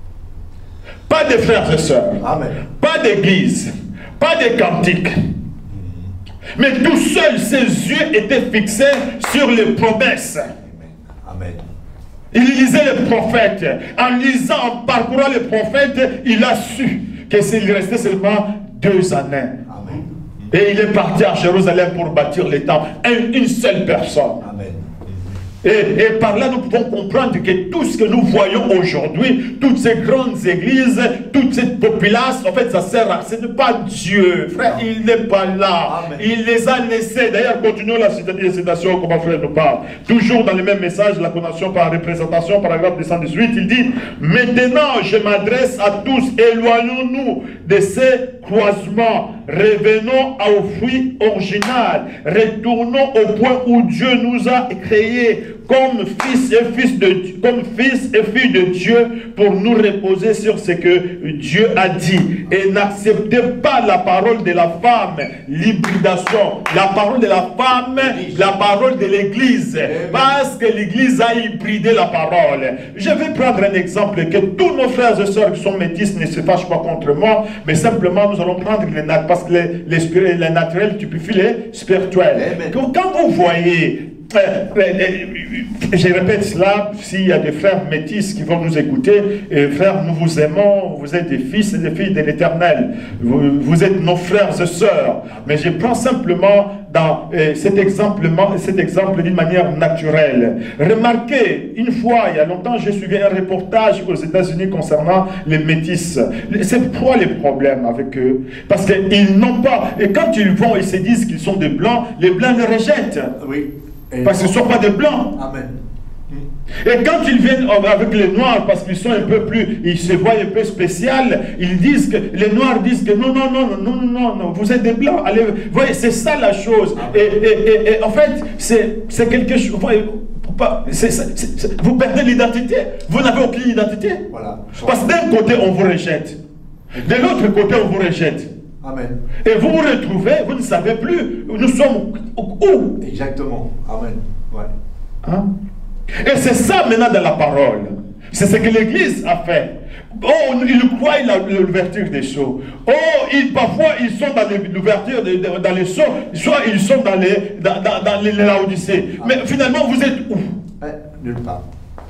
[SPEAKER 1] Pas de frères et sœurs.
[SPEAKER 2] Amen.
[SPEAKER 1] Pas d'église. Pas de cantiques. Mais tout seul, ses yeux étaient fixés sur les promesses.
[SPEAKER 2] Amen.
[SPEAKER 1] Il lisait les prophètes. En lisant, en parcourant les prophètes, il a su que s'il restait seulement deux années.
[SPEAKER 2] Amen.
[SPEAKER 1] Et il est parti à Jérusalem pour bâtir les temples. Une seule personne.
[SPEAKER 2] Amen.
[SPEAKER 1] Et, et par là, nous pouvons comprendre que tout ce que nous voyons aujourd'hui, toutes ces grandes églises, toute cette population, en fait, ça sert à... Ce n'est pas Dieu, frère, non. Il n'est pas là. Amen. Il les a laissés. D'ailleurs, continuons la citation, comme frère nous parle. Toujours dans le même message, la condamnation par représentation, paragraphe deux cent dix-huit, il dit, maintenant, je m'adresse à tous, éloignons-nous de ces croisements, revenons au fruit original, retournons au point où Dieu nous a créés, comme fils et fils de comme fils et filles de Dieu, pour nous reposer sur ce que Dieu a dit. Et n'acceptez pas la parole de la femme, l'hybridation. La parole de la femme, la parole de l'église. Parce que l'église a hybridé la parole. Je vais prendre un exemple, que tous nos frères et sœurs qui sont métis ne se fâchent pas contre moi, mais simplement nous allons prendre les nattes, parce que les, les, les naturels typifient les spirituels. Quand vous voyez euh, euh, euh, je répète cela, s'il y a des frères métis qui vont nous écouter, euh, frères, nous vous aimons, vous êtes des fils et des filles de l'Éternel, vous, vous êtes nos frères et sœurs, mais je prends simplement dans euh, cet exemple, cet exemple d'une manière naturelle. Remarquez, une fois, il y a longtemps, j'ai suivi un reportage aux États-Unis concernant les métis. C'est quoi les problèmes avec eux? Parce qu'ils n'ont pas, et quand ils vont, ils se disent qu'ils sont des blancs, les blancs les rejettent.
[SPEAKER 2] Oui. Et
[SPEAKER 1] Parce qu'ils ne sont pas des blancs.
[SPEAKER 2] Amen.
[SPEAKER 1] Et quand ils viennent avec les noirs, parce qu'ils sont un peu plus, ils se voient un peu spécial, ils disent que, les noirs disent que non, non, non, non, non, non, vous êtes des blancs. Allez, voyez, c'est ça la chose. Et, et, et, et en fait, c'est quelque chose, voyez, c'est, c'est, c'est, vous perdez l'identité, vous n'avez aucune identité. Voilà. Parce que d'un côté, on vous rejette. De l'autre côté, on vous rejette.
[SPEAKER 2] Amen.
[SPEAKER 1] Et vous vous retrouvez, vous ne savez plus, nous sommes où?
[SPEAKER 2] Exactement. Amen. Ouais.
[SPEAKER 1] Hein? Et c'est ça maintenant dans la parole. C'est ce que l'Église a fait. Oh, ils croient dans l'ouverture des sceaux. Oh, ils, parfois ils sont dans l'ouverture, dans les sceaux, soit ils sont dans les, dans, dans, dans les Laodicées. Mais finalement, vous êtes où?
[SPEAKER 2] Ouais, nulle part.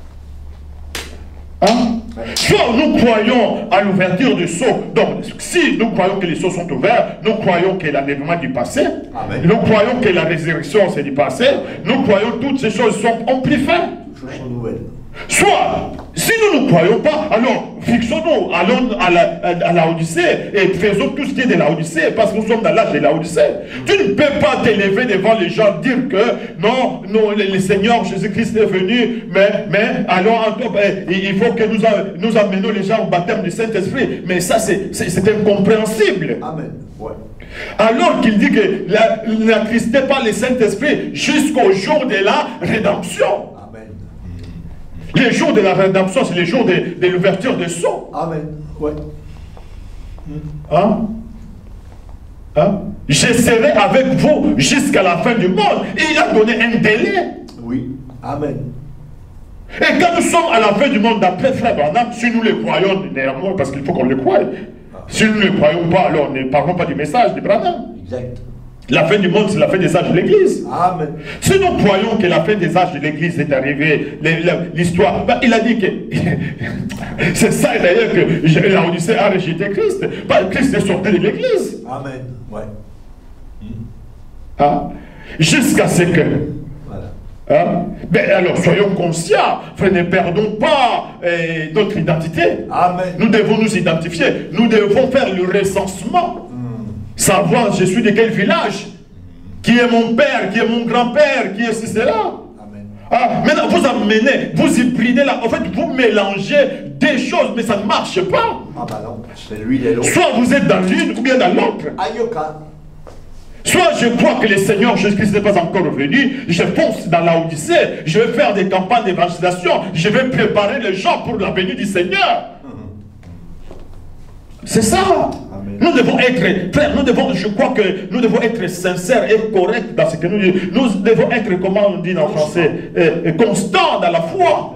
[SPEAKER 1] Hein? Soit nous croyons à l'ouverture des sceaux. Donc, si nous croyons que les sceaux sont ouverts, nous croyons que l'enlèvement est du passé. Amen. Nous croyons que la résurrection c'est du passé. Amen. Nous croyons que toutes ces choses sont, ont pris fin.
[SPEAKER 2] Choses sont nouvelles.
[SPEAKER 1] Soit, si nous ne croyons pas, alors fixons-nous, allons à la, à la Odyssée et faisons tout ce qui est de la Odyssée, parce que nous sommes dans l'âge de la Odyssée. Tu ne peux pas t'élever devant les gens, dire que non, non le, le Seigneur Jésus-Christ est venu, mais, mais alors il faut que nous, nous amenions les gens au baptême du Saint-Esprit. Mais ça, c'est incompréhensible.
[SPEAKER 2] Amen. Ouais.
[SPEAKER 1] Alors qu'il dit que n'attristez pas le Saint-Esprit jusqu'au jour de la rédemption. Les jours de la rédemption, c'est les jours de, de l'ouverture des sceaux.
[SPEAKER 2] Amen. Ouais.
[SPEAKER 1] Hein? Hein? Je serai avec vous jusqu'à la fin du monde. Et il a donné un délai.
[SPEAKER 2] Oui. Amen.
[SPEAKER 1] Et quand nous sommes à la fin du monde, d'après Frère Branham, si nous le croyons néanmoins, parce qu'il faut qu'on le croie, si nous ne le croyons pas, alors ne parlons pas du message de Branham.
[SPEAKER 2] Exact.
[SPEAKER 1] La fin du monde, c'est la fin des âges de l'Église.
[SPEAKER 2] Amen.
[SPEAKER 1] Si nous croyons que la fin des âges de l'Église est arrivée, l'histoire, ben, il a dit que c'est ça d'ailleurs que la Odyssée a rejeté Christ. Ben, Christ est sorti de l'Église.
[SPEAKER 2] Amen. Ouais.
[SPEAKER 1] Hein? Jusqu'à ce que.
[SPEAKER 2] Voilà.
[SPEAKER 1] Hein? Ben, alors soyons conscients, frère, ne perdons pas euh, notre identité.
[SPEAKER 2] Amen.
[SPEAKER 1] Nous devons nous identifier. Nous devons faire le recensement. Savoir je suis de quel village, qui est mon père, qui est mon grand-père, qui est ceci, cela. Ah, maintenant vous amenez, vous hybridez là, en fait vous mélangez des choses, mais ça ne marche pas.
[SPEAKER 2] Ah bah non, c'est lui et l'autre.
[SPEAKER 1] Soit vous êtes dans l'une ou bien dans l'autre.
[SPEAKER 2] Ayoka.
[SPEAKER 1] Soit je crois que le Seigneur Jésus-Christ n'est pas encore venu, je fonce dans la Odyssée, je vais faire des campagnes d'évangélisation, je vais préparer les gens pour la venue du Seigneur. C'est ça. Amen. Nous devons être, frère, nous devons, je crois que nous devons être sincères et corrects dans ce que nous disons. Nous devons être, comment on dit en français, euh, constants dans la foi.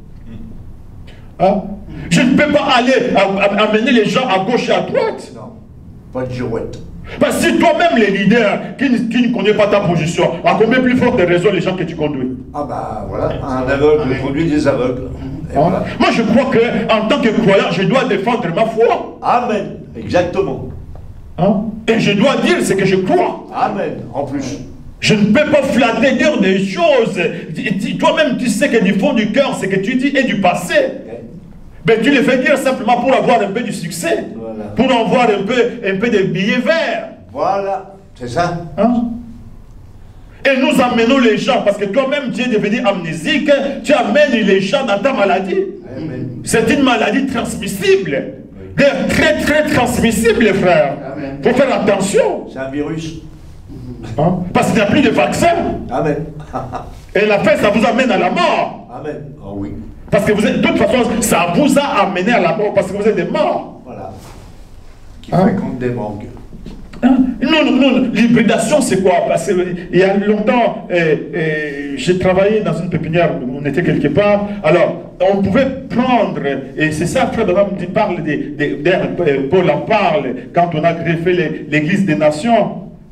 [SPEAKER 1] Hein? Je ne peux pas aller à, à, amener les gens à gauche et à droite.
[SPEAKER 2] Non, pas de girouette.
[SPEAKER 1] Parce que si toi-même, les leaders, qui, qui ne connaissent pas ta position, à combien plus forte raison les gens que tu conduis?
[SPEAKER 2] Ah bah voilà, un aveugle conduit des aveugles.
[SPEAKER 1] Hein? Voilà. Moi je crois que en tant que croyant, je dois défendre ma foi.
[SPEAKER 2] Amen. Exactement.
[SPEAKER 1] Hein? Et je dois dire ce que je crois.
[SPEAKER 2] Amen. En plus.
[SPEAKER 1] Je ne peux pas flatter, dire des choses. Toi-même, tu sais que du fond du cœur, ce que tu dis est du passé. Okay. Mais tu le fais dire simplement pour avoir un peu du succès. Voilà. Pour avoir un peu, un peu de billets verts.
[SPEAKER 2] Voilà. C'est ça.
[SPEAKER 1] Hein? Et nous amenons les gens, parce que toi-même tu es devenu amnésique, tu amènes les gens dans ta maladie. C'est une maladie transmissible. Oui. Très très transmissible, les frères. Il faut faire attention.
[SPEAKER 2] C'est un virus.
[SPEAKER 1] Hein? Parce qu'il n'y a plus de vaccin.
[SPEAKER 2] Amen.
[SPEAKER 1] Et la fin, ça vous amène à la mort.
[SPEAKER 2] Amen. Oh oui.
[SPEAKER 1] Parce que vous êtes, de toute façon, ça vous a amené à la mort, parce que vous êtes des morts.
[SPEAKER 2] Voilà. Qui hein? fréquentent des morgues.
[SPEAKER 1] Hein? Non, non, non, l'hybridation c'est quoi? Parce qu'il y a longtemps, euh, euh, j'ai travaillé dans une pépinière, on était quelque part, alors on pouvait prendre, et c'est ça, Frère Branham parle, des, des, des, Paul en parle, quand on a greffé l'église des nations,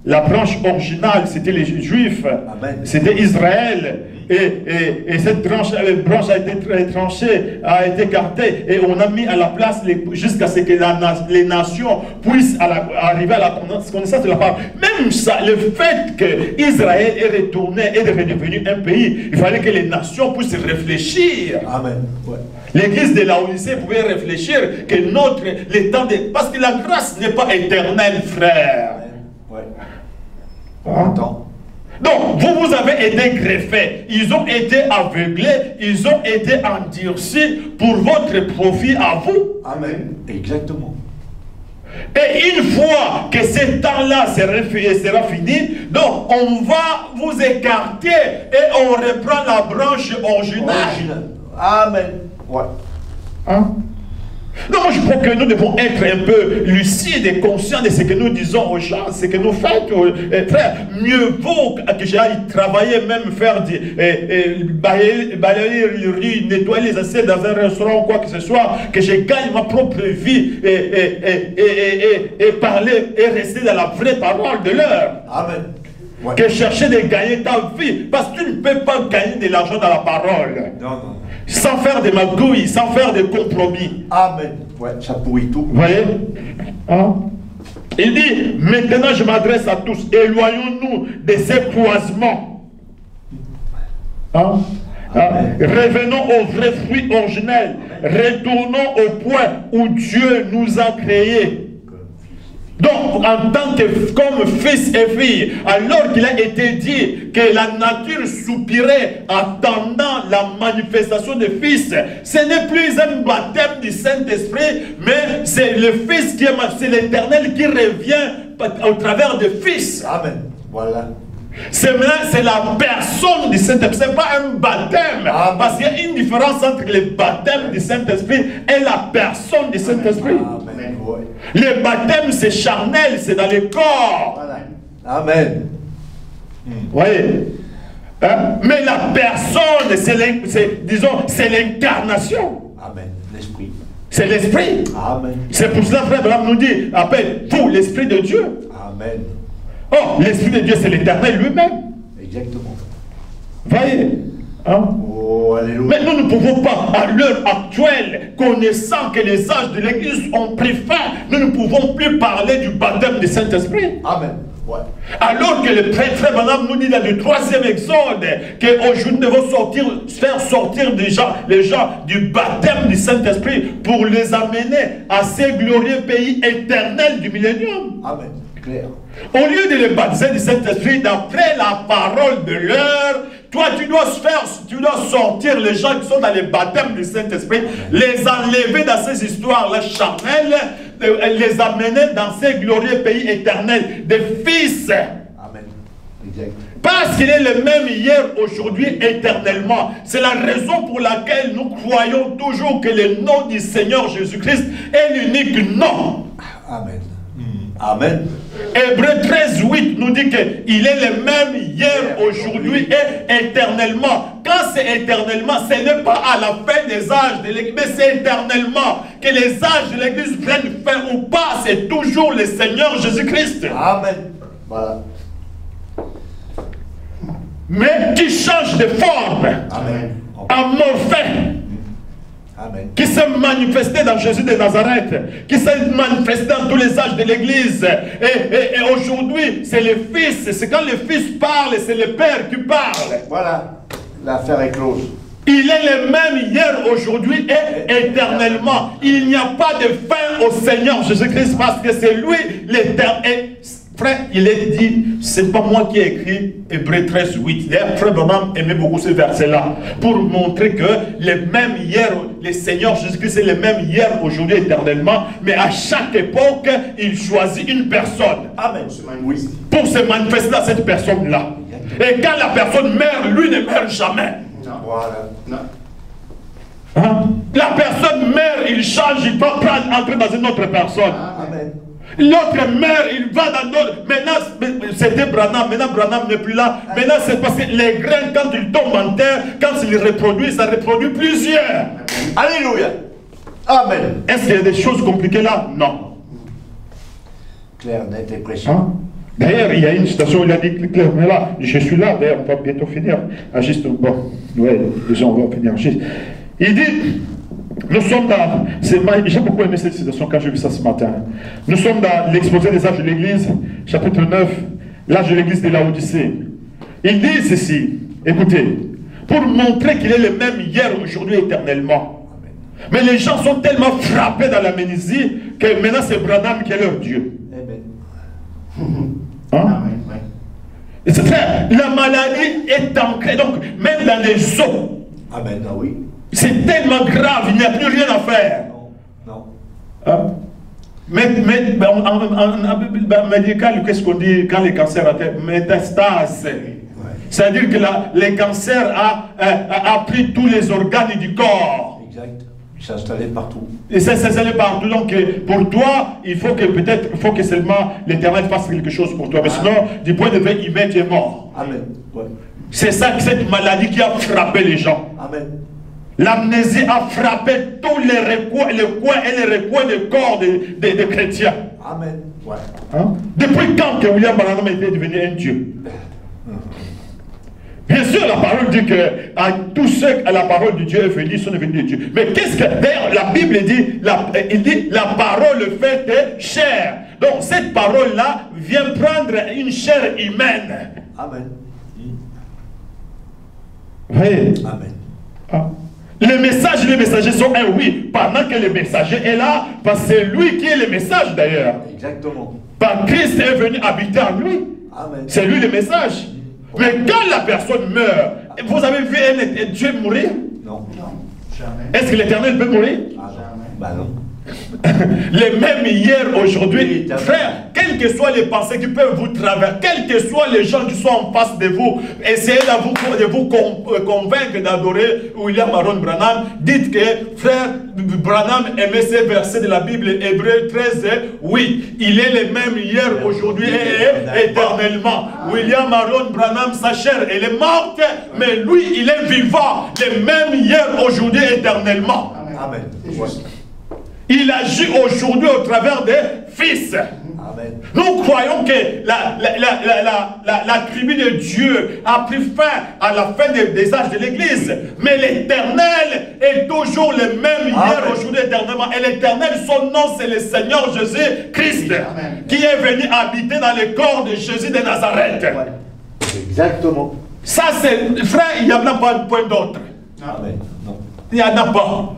[SPEAKER 1] La branche originale, c'était les Juifs, c'était Israël. Et, et, et cette branche, branche a été tranchée, a été écartée, et on a mis à la place jusqu'à ce que la, les nations puissent à la, arriver à la connaissance de la parole. Même ça, le fait qu'Israël est retourné et est redevenu un pays, il fallait que les nations puissent réfléchir.
[SPEAKER 2] Amen. Ouais.
[SPEAKER 1] L'église de Laodicée pouvait réfléchir que notre, les temps de... Parce que la grâce n'est pas éternelle, frère.
[SPEAKER 2] Ouais.
[SPEAKER 1] Hein? Donc, vous, vous avez été greffés, ils ont été aveuglés, ils ont été endurcis pour votre profit à vous.
[SPEAKER 2] Amen. Exactement.
[SPEAKER 1] Et une fois que ce temps-là sera fini, donc on va vous écarter et on reprend la branche originale.
[SPEAKER 2] Original. Amen. Ouais.
[SPEAKER 1] Hein? Non, moi je crois que nous devons être un peu lucides et conscients de ce que nous disons aux gens, ce que nous faisons. Et frère, mieux vaut que j'aille travailler, même faire du, et, et, balayer, balayer les rues, nettoyer les assiettes dans un restaurant ou quoi que ce soit, que je gagne ma propre vie et, et, et, et, et, et parler et rester dans la vraie parole de l'heure.
[SPEAKER 2] Amen. Ouais.
[SPEAKER 1] Que chercher de gagner ta vie, parce que tu ne peux pas gagner de l'argent dans la parole.
[SPEAKER 2] Non, non.
[SPEAKER 1] Sans faire de magouilles, sans faire de compromis.
[SPEAKER 2] Amen. Ouais, ça pourrit tout.
[SPEAKER 1] Vous voyez? Hein? Il dit, maintenant je m'adresse à tous, éloignons-nous de ces croisements. Hein? Hein? Revenons au vrai fruit originel. Retournons au point où Dieu nous a créés. Donc, en tant que comme fils et fille, alors qu'il a été dit que la nature soupirait attendant la manifestation du Fils, ce n'est plus un baptême du Saint-Esprit, mais c'est le Fils qui est, c'est l'Éternel qui revient au travers du Fils.
[SPEAKER 2] Amen. Voilà.
[SPEAKER 1] C'est la personne du Saint-Esprit, ce n'est pas un baptême. Amen. Parce qu'il y a une différence entre le baptême du Saint-Esprit et la personne du Saint-Esprit. Le baptême, c'est charnel, c'est dans le corps.
[SPEAKER 2] Voilà. Amen.
[SPEAKER 1] Vous voyez? Hein? Mais la personne, c'est, disons, c'est l'incarnation.
[SPEAKER 2] Amen. L'esprit.
[SPEAKER 1] C'est l'esprit.
[SPEAKER 2] Amen.
[SPEAKER 1] C'est pour cela, frère Abraham nous dit, appelle vous l'esprit de Dieu.
[SPEAKER 2] Amen.
[SPEAKER 1] Oh, l'esprit de Dieu, c'est l'Éternel lui-même.
[SPEAKER 2] Exactement.
[SPEAKER 1] Voyez? Hein?
[SPEAKER 2] Oh, alléluia.
[SPEAKER 1] Mais nous ne pouvons pas, à l'heure actuelle, connaissant que les âges de l'Église ont pris fin, nous ne pouvons plus parler du baptême du Saint-Esprit.
[SPEAKER 2] Amen. Ouais.
[SPEAKER 1] Alors que le frère Branham nous dit dans le troisième exode qu'aujourd'hui nous devons sortir, faire sortir des gens, les gens du baptême du Saint-Esprit pour les amener à ces glorieux pays éternels du millénium.
[SPEAKER 2] Amen. Clair.
[SPEAKER 1] Au lieu de les baptiser du Saint-Esprit d'après la parole de l'heure, toi tu dois faire, tu dois sortir les gens qui sont dans le baptême du Saint-Esprit, les enlever dans ces histoires-là charnelles, les amener dans ces glorieux pays éternels des fils.
[SPEAKER 2] Amen. Exact.
[SPEAKER 1] Parce qu'il est le même hier, aujourd'hui, éternellement. C'est la raison pour laquelle nous croyons toujours que le nom du Seigneur Jésus-Christ est l'unique nom.
[SPEAKER 2] Amen. Amen.
[SPEAKER 1] Hébreux treize, huit nous dit qu'il est le même hier, aujourd'hui et éternellement. Quand c'est éternellement, ce n'est pas à la fin des âges de l'Église, mais c'est éternellement. Que les âges de l'Église prennent fin ou pas, c'est toujours le Seigneur Jésus-Christ.
[SPEAKER 2] Amen. Voilà.
[SPEAKER 1] Mais qui change de forme.
[SPEAKER 2] Amen.
[SPEAKER 1] Amorphé.
[SPEAKER 2] Amen.
[SPEAKER 1] Qui s'est manifesté dans Jésus de Nazareth, qui s'est manifesté dans tous les âges de l'Église. Et, et, et aujourd'hui, c'est le Fils. C'est quand le Fils parle, c'est le Père qui parle.
[SPEAKER 2] Voilà, l'affaire est close.
[SPEAKER 1] Il est le même hier, aujourd'hui et éternellement. Il n'y a pas de fin au Seigneur Jésus-Christ parce que c'est lui l'éternel. Frère, il est dit, c'est pas moi qui ai écrit Hébreux treize, huit. D'ailleurs, frère Branham aimait beaucoup ce verset-là pour montrer que le même hier, le Seigneur Jésus-Christ est le même hier, aujourd'hui, éternellement, mais à chaque époque, il choisit une personne.
[SPEAKER 2] Amen. Oui.
[SPEAKER 1] Pour se manifester dans cette personne-là. Et quand la personne meurt, lui ne meurt jamais.
[SPEAKER 2] Non. Voilà. Non.
[SPEAKER 1] Hein? La personne meurt, il change, il peut prendre, entrer dans une autre personne.
[SPEAKER 2] Amen.
[SPEAKER 1] L'autre meurt, il va dans d'autres. Maintenant, c'était Branham, maintenant Branham n'est plus là. Maintenant, c'est parce que les grains, quand ils tombent en terre, quand ils reproduisent, ça reproduit plusieurs.
[SPEAKER 2] Alléluia. Amen.
[SPEAKER 1] Est-ce qu'il y a des choses compliquées là? Non.
[SPEAKER 2] Clair, net et précis.
[SPEAKER 1] Hein? D'ailleurs, il y a une citation où il a dit clairement là, je suis là, d'ailleurs, on va bientôt finir. Ah, juste, bon, ouais, déjà, on va finir. Juste. Il dit, nous sommes dans, j'ai beaucoup aimé cette citation quand j'ai vu ça ce matin. Nous sommes dans l'exposé des âges de l'Église, chapitre neuf, l'âge de l'Église de l'Odyssée. Il dit ceci, écoutez, pour montrer qu'il est le même hier, aujourd'hui, éternellement. Mais les gens sont tellement frappés dans l'amnésie que maintenant c'est Branham qui est leur Dieu. Hein? C'est vrai, la maladie est ancrée, donc même dans les os.
[SPEAKER 2] Amen, ah oui.
[SPEAKER 1] C'est tellement grave, il n'y a plus rien à faire.
[SPEAKER 2] Non, non.
[SPEAKER 1] Hein? Mais, mais en, en, en, en médical, qu'est-ce qu'on dit quand les cancers atteignent métastase? Ouais. C'est-à-dire que la, les cancers a, a, a pris tous les organes du corps.
[SPEAKER 2] Exact. Il s'est installé partout.
[SPEAKER 1] Et ça s'est installé partout. Donc pour toi, il faut que peut-être, il faut que seulement l'Éternel fasse quelque chose pour toi. Mais sinon, du point de vue humain, tu es mort.
[SPEAKER 2] Amen. Ouais.
[SPEAKER 1] C'est ça, cette maladie qui a frappé les gens.
[SPEAKER 2] Amen.
[SPEAKER 1] L'amnésie a frappé tous les recoins, les coins et les recoins du corps des, des, des chrétiens.
[SPEAKER 2] Amen. Ouais.
[SPEAKER 1] Hein? Depuis quand que William Branham était devenu un Dieu? Bien sûr, la parole dit que à tous ceux à la parole de Dieu est venue sont devenus des dieux. Mais qu'est-ce que, d'ailleurs, la Bible dit, la, il dit, la parole fait chair. Donc cette parole-là vient prendre une chair humaine.
[SPEAKER 2] Amen.
[SPEAKER 1] Oui.
[SPEAKER 2] Amen.
[SPEAKER 1] Ah. Les messages et les messagers sont un oui, pendant que le messager est là, parce que c'est lui qui est le message d'ailleurs.
[SPEAKER 2] Exactement.
[SPEAKER 1] Parce que Christ est venu habiter en lui.
[SPEAKER 2] Amen.
[SPEAKER 1] C'est lui le message. Mais quand la personne meurt, vous avez vu un, un Dieu mourir?
[SPEAKER 2] Non.
[SPEAKER 3] Non, jamais.
[SPEAKER 1] Est-ce que l'Éternel peut mourir?
[SPEAKER 2] Ah,
[SPEAKER 3] Jamais.
[SPEAKER 2] bah non.
[SPEAKER 1] Les mêmes hier, aujourd'hui,
[SPEAKER 2] Oui,
[SPEAKER 1] frère, quelles que soient les pensées qui peuvent vous traverser, quels que soient les gens qui sont en face de vous, essayez de vous, de vous convaincre d'adorer William Aaron Branham. Dites que, frère, Branham aimait ces versets de la Bible, Hébreux treize, oui, il est le même hier, aujourd'hui et éternellement. William Aaron Branham, sa chair, elle est morte, mais lui, il est vivant, le même hier, aujourd'hui et éternellement.
[SPEAKER 2] Amen.
[SPEAKER 3] Ouais.
[SPEAKER 1] Il agit aujourd'hui au travers des fils.
[SPEAKER 2] Amen.
[SPEAKER 1] Nous croyons que la, la, la, la, la, la, la tribu de Dieu a pris fin à la fin des, des âges de l'Église. Mais l'Éternel est toujours le même hier, aujourd'hui, éternellement. Et l'Éternel, son nom, c'est le Seigneur Jésus-Christ, qui est venu habiter dans le corps de Jésus de Nazareth.
[SPEAKER 2] Ouais. Exactement.
[SPEAKER 1] Ça, c'est... Frère, il n'y en a pas de point d'autre.
[SPEAKER 2] Amen. Non.
[SPEAKER 1] Il n'y en a pas.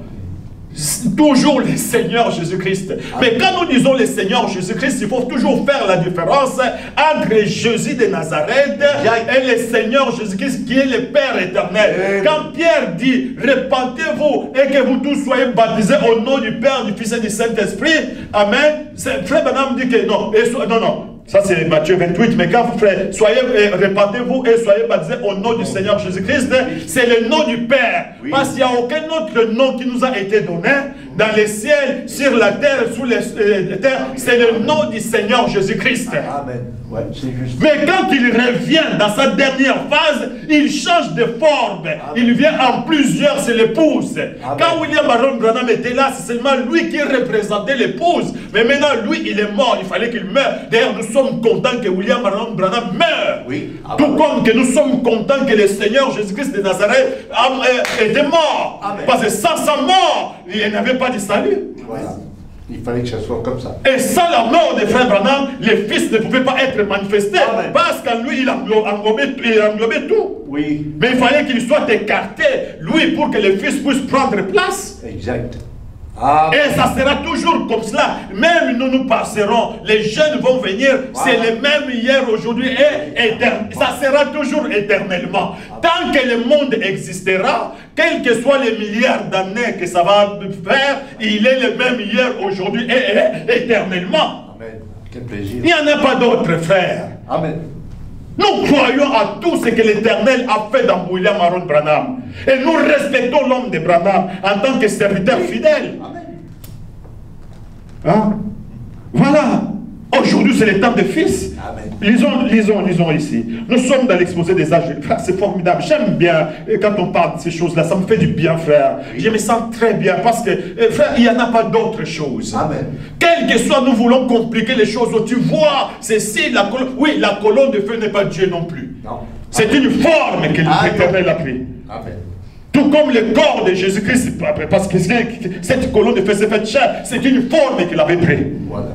[SPEAKER 1] Toujours le Seigneur Jésus-Christ. Mais quand nous disons le Seigneur Jésus-Christ, il faut toujours faire la différence entre Jésus de Nazareth et le Seigneur Jésus-Christ qui est le Père éternel. Quand Pierre dit, repentez-vous et que vous tous soyez baptisés au nom du Père, du Fils et du Saint-Esprit. Amen. Frère Branham dit que non. Et so, non, non. Ça c'est Matthieu vingt-huit, mais quand vous frère, soyez, euh, répandez-vous et soyez baptisés au nom du Seigneur Jésus-Christ, c'est le nom du Père. Oui. Parce qu'il n'y a aucun autre nom qui nous a été donné dans les ciels, sur la terre, sous les euh, terres, c'est le nom du Seigneur Jésus-Christ.
[SPEAKER 2] Amen. Ouais, c'est juste.
[SPEAKER 1] Mais quand il revient dans sa dernière phase, il change de forme. Amen. Il vient en plusieurs, c'est l'épouse. Quand William Aaron Branham était là, c'est seulement lui qui représentait l'épouse. Mais maintenant, lui, il est mort. Il fallait qu'il meure. D'ailleurs, nous sommes contents que William Aaron Branham meure. Oui. Amen. Tout comme que nous sommes contents que le Seigneur Jésus-Christ de Nazareth était mort. Amen. Parce que sans sa mort, il n'y avait pas de salut.
[SPEAKER 2] Voilà. Il fallait que ça soit comme ça.
[SPEAKER 1] Et sans la mort de frère Branham, les fils ne pouvaient pas être manifestés. Amen. Parce qu'en lui, il englobait, il englobait tout.
[SPEAKER 2] Oui.
[SPEAKER 1] Mais il fallait qu'il soit écarté, lui, pour que les fils puissent prendre place.
[SPEAKER 2] Exact. Amen.
[SPEAKER 1] Et ça sera toujours comme cela. Même nous nous passerons. Les jeunes vont venir. Voilà. C'est le même hier, aujourd'hui et éternel. Ça sera toujours éternellement. Amen. Tant que le monde existera, quels que soient les milliards d'années que ça va faire, il est le même hier, aujourd'hui et, et éternellement.
[SPEAKER 2] Amen. Quel plaisir.
[SPEAKER 1] Il n'y en a pas d'autre, frère.
[SPEAKER 2] Amen.
[SPEAKER 1] Nous croyons à tout ce que l'Éternel a fait dans William Aaron Branham. Et nous respectons l'homme de Branham en tant que serviteur fidèle.
[SPEAKER 2] Amen.
[SPEAKER 1] Hein? Voilà. aujourd'hui, c'est le temps des fils.
[SPEAKER 2] Amen.
[SPEAKER 1] Lisons, lisons, lisons ici. Nous sommes dans l'exposé des âges. Frère, c'est formidable. J'aime bien quand on parle de ces choses-là. Ça me fait du bien, frère.
[SPEAKER 2] Oui.
[SPEAKER 1] Je me sens très bien parce que, frère, il n'y en a pas d'autre chose.
[SPEAKER 2] Amen.
[SPEAKER 1] Quel que soit, nous voulons compliquer les choses. Tu vois, c'est si la colonne. Oui, la colonne de feu n'est pas Dieu non plus.
[SPEAKER 2] Non.
[SPEAKER 1] C'est une forme que
[SPEAKER 2] Amen.
[SPEAKER 1] l'Éternel a pris.
[SPEAKER 2] Amen.
[SPEAKER 1] Tout comme le corps de Jésus-Christ, parce que cette colonne de feu s'est faite chair, c'est une forme qu'il avait pris.
[SPEAKER 2] Voilà.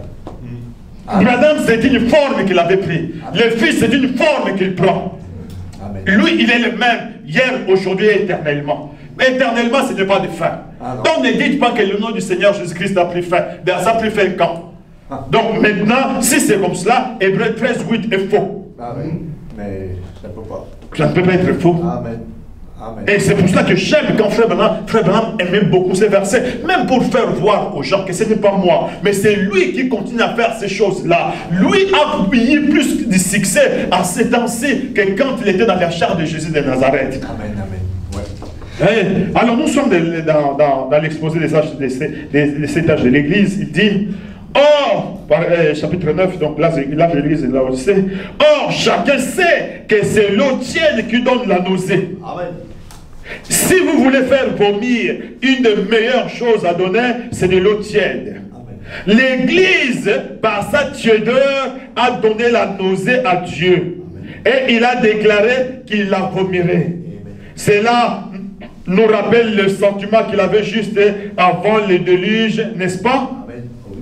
[SPEAKER 1] Madame, c'est une forme qu'il avait pris. Le Fils, c'est une forme qu'il prend.
[SPEAKER 2] Amen.
[SPEAKER 1] Lui, il est le même, hier, aujourd'hui et éternellement. Mais éternellement, ce n'est pas de fin.
[SPEAKER 2] Ah,
[SPEAKER 1] Donc ne dites pas que le nom du Seigneur Jésus-Christ a pris fin. Ça a pris fin quand?
[SPEAKER 2] Ah.
[SPEAKER 1] Donc maintenant, si c'est comme cela, Hébreu treize, huit est faux.
[SPEAKER 2] Amen. Mais ça ne peut pas.
[SPEAKER 1] Ça ne peut pas être faux.
[SPEAKER 2] Amen. Amen.
[SPEAKER 1] Et c'est pour cela que j'aime quand Frère Branham, Frère Branham aimait beaucoup ces versets, même pour faire voir aux gens que ce n'est pas moi, mais c'est lui qui continue à faire ces choses-là. Lui a eu plus de succès à ces temps-ci que quand il était dans la chair de Jésus de Nazareth.
[SPEAKER 2] Amen. Amen. Ouais.
[SPEAKER 1] Hey, alors nous sommes dans, dans, dans l'exposé des âges des, des, des sept âges de l'Église. Il dit, or, par, euh, chapitre neuf, donc l'âge de l'Église de Laodicée, or chacun sait que c'est l'eau tiède qui donne la nausée.
[SPEAKER 2] Amen.
[SPEAKER 1] Si vous voulez faire vomir, une des meilleures choses à donner, c'est de l'eau tiède. L'Église, par sa tiédeur, a donné la nausée à Dieu. Amen. Et il a déclaré qu'il la vomirait. Cela nous rappelle le sentiment qu'il avait juste avant le déluge, n'est-ce pas?
[SPEAKER 2] Amen. Oui.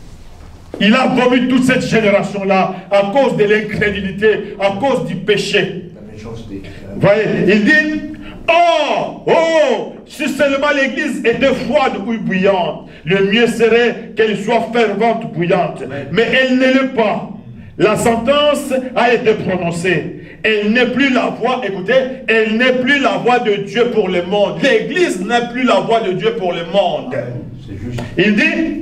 [SPEAKER 1] Il a vomi toute cette génération-là à cause de l'incrédulité, à cause du péché.
[SPEAKER 2] La méchanceté.
[SPEAKER 1] Vous voyez, il dit, oh, oh, si seulement l'église était froide ou bouillante, le mieux serait qu'elle soit fervente ou bouillante. Amen. Mais elle ne l'est pas. La sentence a été prononcée. Elle n'est plus la voix, écoutez, elle n'est plus la voix de Dieu pour le monde. L'église n'est plus la voix de Dieu pour le monde.
[SPEAKER 2] C'est juste.
[SPEAKER 1] Il dit,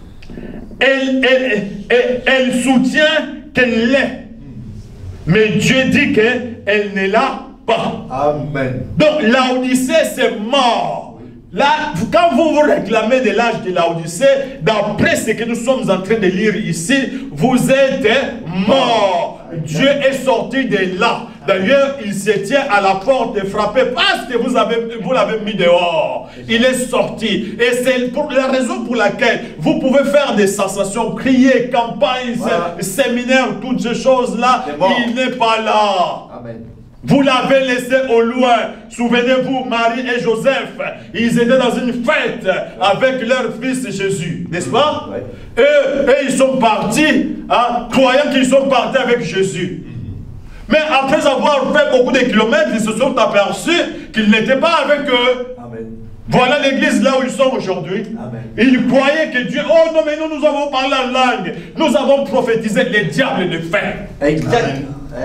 [SPEAKER 1] elle, elle, elle, elle soutient qu'elle l'est. Mais Dieu dit qu'elle n'est là pas.
[SPEAKER 2] Amen.
[SPEAKER 1] Donc Laodicée, c'est mort. Là, quand vous vous réclamez de l'âge de Laodicée, d'après ce que nous sommes en train de lire ici, vous êtes mort. Dieu est sorti de là. D'ailleurs, il se tient à la porte et frappait parce que vous avez, vous l'avez mis dehors. Il est sorti. Et c'est pour la raison pour laquelle vous pouvez faire des sensations, crier, campagne, voilà. Séminaire, toutes ces choses-là. Il n'est pas là. Amen. Vous l'avez laissé au loin. Souvenez-vous, Marie et Joseph, ils étaient dans une fête avec leur fils Jésus, n'est-ce pas? Oui. Et, et ils sont partis, hein, croyant qu'ils sont partis avec Jésus. Mais après avoir fait beaucoup de kilomètres, ils se sont aperçus qu'ils n'étaient pas avec eux. Amen. Voilà l'église là où ils sont aujourd'hui. Ils croyaient que Dieu, oh non mais nous nous avons parlé en langue, nous avons prophétisé, les diables le font. Exact.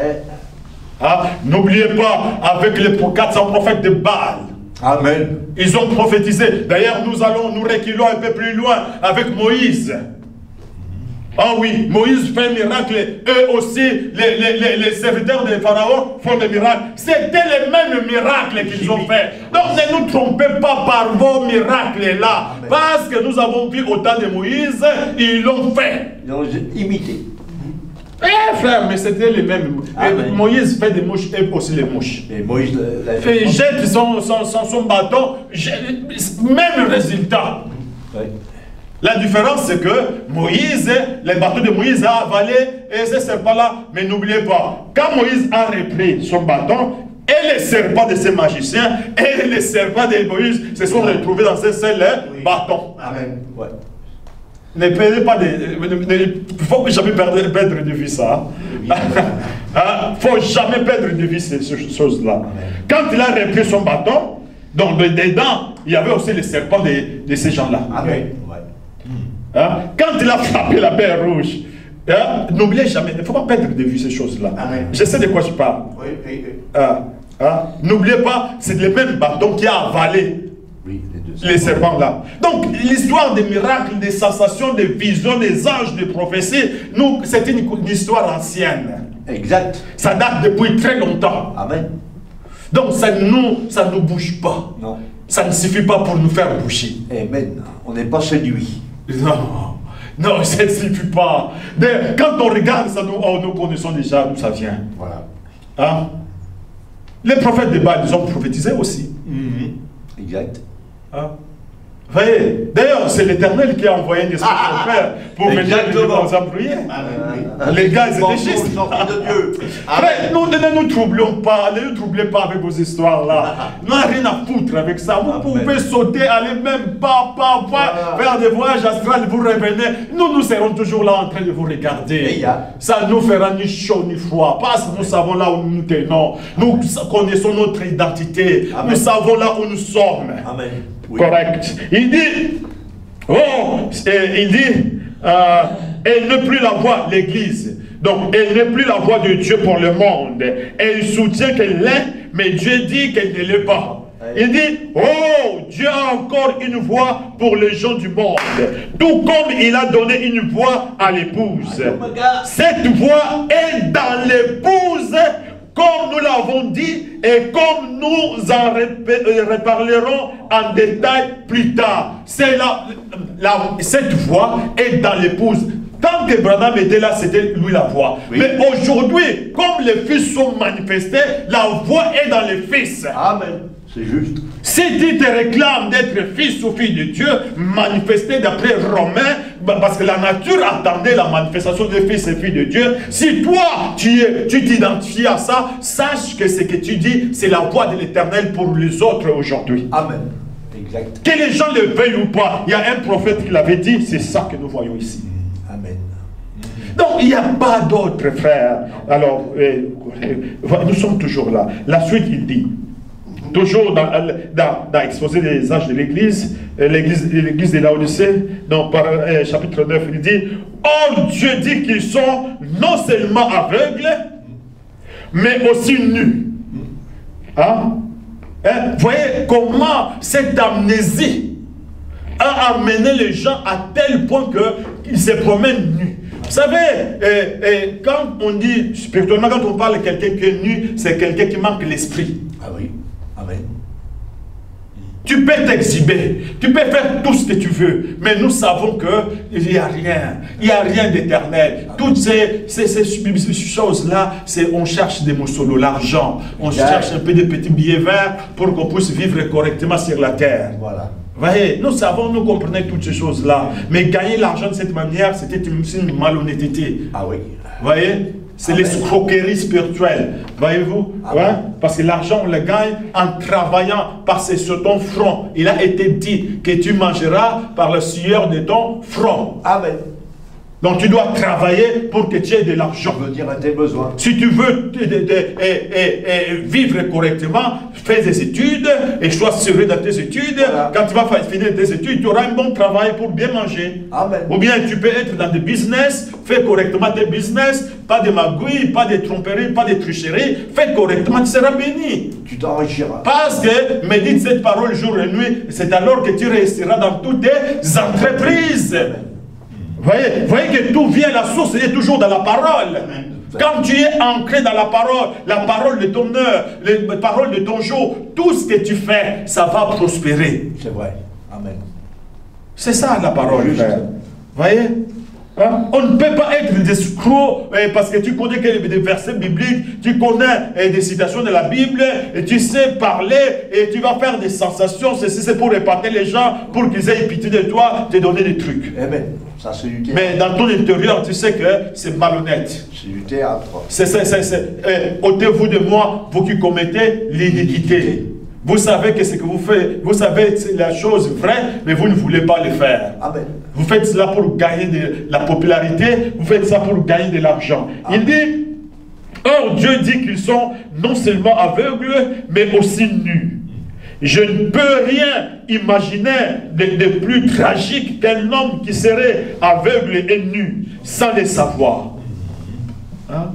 [SPEAKER 1] Ah, n'oubliez pas, avec les quatre cents prophètes de Baal. Amen. Ils ont prophétisé. D'ailleurs, nous allons, nous reculons un peu plus loin avec Moïse. Ah oui, Moïse fait un miracle. Eux aussi, les, les, les, les serviteurs de Pharaon font des miracles. C'était les mêmes miracles qu'ils ont fait. Donc ne nous trompez pas par vos miracles là. Amen. Parce que nous avons vu au temps de Moïse, ils l'ont fait.
[SPEAKER 2] Ils l'ont imité.
[SPEAKER 1] Eh frère, mais c'était les mêmes. Ah, Moïse fait des mouches et aussi les mouches.
[SPEAKER 2] Et Moïse l'a fait.
[SPEAKER 1] Et jette son, son, son, son bâton, jette, même résultat. Oui. La différence c'est que Moïse, les bâtons de Moïse a avalé et ce serpent-là, mais n'oubliez pas, quand Moïse a repris son bâton, et les serpents de ces magiciens et les serpents de Moïse se sont retrouvés dans ces seuls oui. bâtons. Amen. Ouais. Ne perdez pas de... Il faut que jamais perdre, perdre de vue ça. Il hein? ne faut jamais perdre de vue ces, ces choses-là. Quand il a repris son bâton, donc dedans, il y avait aussi les serpents de, de ces gens-là. Amen. Hein? Quand il a frappé la mer rouge, hein? N'oubliez jamais, il ne faut pas perdre de vue ces choses-là. Je sais de quoi je parle. Oui, oui, oui. Hein? Hein? N'oubliez pas, c'est le même bâton qui a avalé oui, les, les serpents là. Donc, l'histoire des miracles, des sensations, des visions, des anges, des prophéties, nous, c'est une, une histoire ancienne. Exact. Ça date depuis très longtemps. Amen. Donc, ça ne nous, ça nous bouge pas. Non. Ça ne suffit pas pour nous faire bouger.
[SPEAKER 2] Amen. On n'est pas séduit.
[SPEAKER 1] Non. Non, ça ne suffit pas. De, quand on regarde ça, nous, oh, nous connaissons déjà d'où ça vient.
[SPEAKER 2] Voilà.
[SPEAKER 1] Hein? Les prophètes de Baal, ils ont prophétisé aussi.
[SPEAKER 2] Mm-hmm. Exact.
[SPEAKER 1] Hein? Vous voyez, d'ailleurs, c'est l'Éternel qui a envoyé un esprit
[SPEAKER 2] Ah,
[SPEAKER 1] de père pour venir nous employer. Les gars, ils étaient justes.
[SPEAKER 2] de Dieu.
[SPEAKER 1] Frère, nous ne nous troublions pas, ne nous troublez pas avec vos histoires-là. Nous n'avons rien à foutre avec ça. Vous
[SPEAKER 2] Amen.
[SPEAKER 1] pouvez sauter, aller même pas, pas, pas, faire des voyages astrales, vous revenez. Nous, nous serons toujours là en train de vous regarder. Ça ne nous fera ni chaud ni froid, parce que nous savons là où nous nous tenons. Nous connaissons notre identité.
[SPEAKER 2] Amen.
[SPEAKER 1] Nous savons là où nous sommes.
[SPEAKER 2] Amen. Oui.
[SPEAKER 1] Correct. Il dit, oh, il dit, euh, elle n'est plus la voix, l'Église. Donc, elle n'est plus la voix de Dieu pour le monde. Elle soutient qu'elle l'est, mais Dieu dit qu'elle ne l'est pas. Il dit, oh, Dieu a encore une voix pour les gens du monde. Tout comme il a donné une voix à l'épouse. Cette voix est dans l'épouse, comme nous l'avons dit, et comme nous en reparlerons en détail plus tard. C'est la, la, cette voix est dans l'épouse. Tant que Branham était là, c'était lui la voix. Oui. Mais aujourd'hui, comme les fils sont manifestés, la voix est dans les fils.
[SPEAKER 2] Amen. C'est juste.
[SPEAKER 1] Si tu te réclames d'être fils ou fille de Dieu, manifesté d'après Romains, parce que la nature attendait la manifestation des fils et filles de Dieu, si toi, tu t'identifies à ça, sache que ce que tu dis, c'est la voix de l'Éternel pour les autres aujourd'hui.
[SPEAKER 2] Amen. Exact.
[SPEAKER 1] Que les gens le veuillent ou pas, il y a un prophète qui l'avait dit, c'est ça que nous voyons ici.
[SPEAKER 2] Amen.
[SPEAKER 1] Donc, il n'y a pas d'autres frères. Alors, euh, nous sommes toujours là. La suite, il dit, toujours dans, dans, dans l'exposé des âges de l'Église, l'Église de Laodicée, dans euh, chapitre neuf, il dit, or Dieu dit qu'ils sont non seulement aveugles, mais aussi nus. Hein? Hein? Vous voyez comment cette amnésie a amené les gens à tel point qu'ils se promènent nus. Vous savez, eh, eh, quand on dit spirituellement, quand on parle de quelqu'un qui est nu, c'est quelqu'un qui manque l'esprit.
[SPEAKER 2] Ah oui. Amen.
[SPEAKER 1] Tu peux t'exhiber, tu peux faire tout ce que tu veux, mais nous savons qu'il n'y a rien, il n'y a rien d'éternel. Toutes ces, ces, ces choses-là, on cherche des moussolos, l'argent, on yeah. cherche un peu de petits billets verts pour qu'on puisse vivre correctement sur la terre.
[SPEAKER 2] Voilà.
[SPEAKER 1] Voyez, nous savons, nous comprenons toutes ces choses-là, mais gagner l'argent de cette manière, c'était une, une malhonnêteté.
[SPEAKER 2] Ah oui.
[SPEAKER 1] Voyez, c'est l'escroquerie spirituelle, voyez-vous, ouais? Parce que l'argent, on le gagne en travaillant, parce que sur ton front, il a été dit que tu mangeras par le sueur de ton front.
[SPEAKER 2] Amen.
[SPEAKER 1] Donc tu dois travailler pour que tu aies de l'argent.
[SPEAKER 2] Je veux dire à tes besoins.
[SPEAKER 1] Si tu veux de, de, de, et, et, et vivre correctement, fais des études et sois sûr dans tes études. Voilà. Quand tu vas finir tes études, tu auras un bon travail pour bien manger.
[SPEAKER 2] Amen.
[SPEAKER 1] Ou bien tu peux être dans des business, fais correctement tes business, pas de magouilles, pas de tromperies, pas de tricheries, fais correctement, tu seras béni.
[SPEAKER 2] Tu t'enrichiras.
[SPEAKER 1] Parce que médite cette parole jour et nuit, c'est alors que tu réussiras dans toutes tes entreprises. Amen. Vous voyez, voyez que tout vient, la source est toujours dans la parole. Quand tu es ancré dans la parole, la parole de ton heure, les paroles de ton jour, tout ce que tu fais, ça va prospérer.
[SPEAKER 2] C'est vrai. Amen.
[SPEAKER 1] C'est ça la parole, frère. Vous voyez? Hein? On ne peut pas être des escrocs eh, parce que tu connais des versets bibliques, tu connais eh, des citations de la Bible, et tu sais parler et tu vas faire des sensations. Ceci c'est pour épater les gens, pour qu'ils aient pitié de toi, te donner des trucs.
[SPEAKER 2] Amen. Ça, c'est du théâtre.
[SPEAKER 1] Mais dans ton intérieur, tu sais que c'est malhonnête.
[SPEAKER 2] C'est du théâtre.
[SPEAKER 1] C'est, c'est, c'est, c'est, eh, ôtez-vous de moi, vous qui commettez l'iniquité. Vous savez que ce que vous faites, vous savez c'est la chose vraie, mais vous ne voulez pas le faire.
[SPEAKER 2] Amen.
[SPEAKER 1] Vous faites cela pour gagner de la popularité, vous faites ça pour gagner de l'argent. Il dit, or Dieu dit qu'ils sont non seulement aveugles, mais aussi nus. Je ne peux rien imaginer de, de plus tragique qu'un homme qui serait aveugle et nu, sans le savoir. Hein?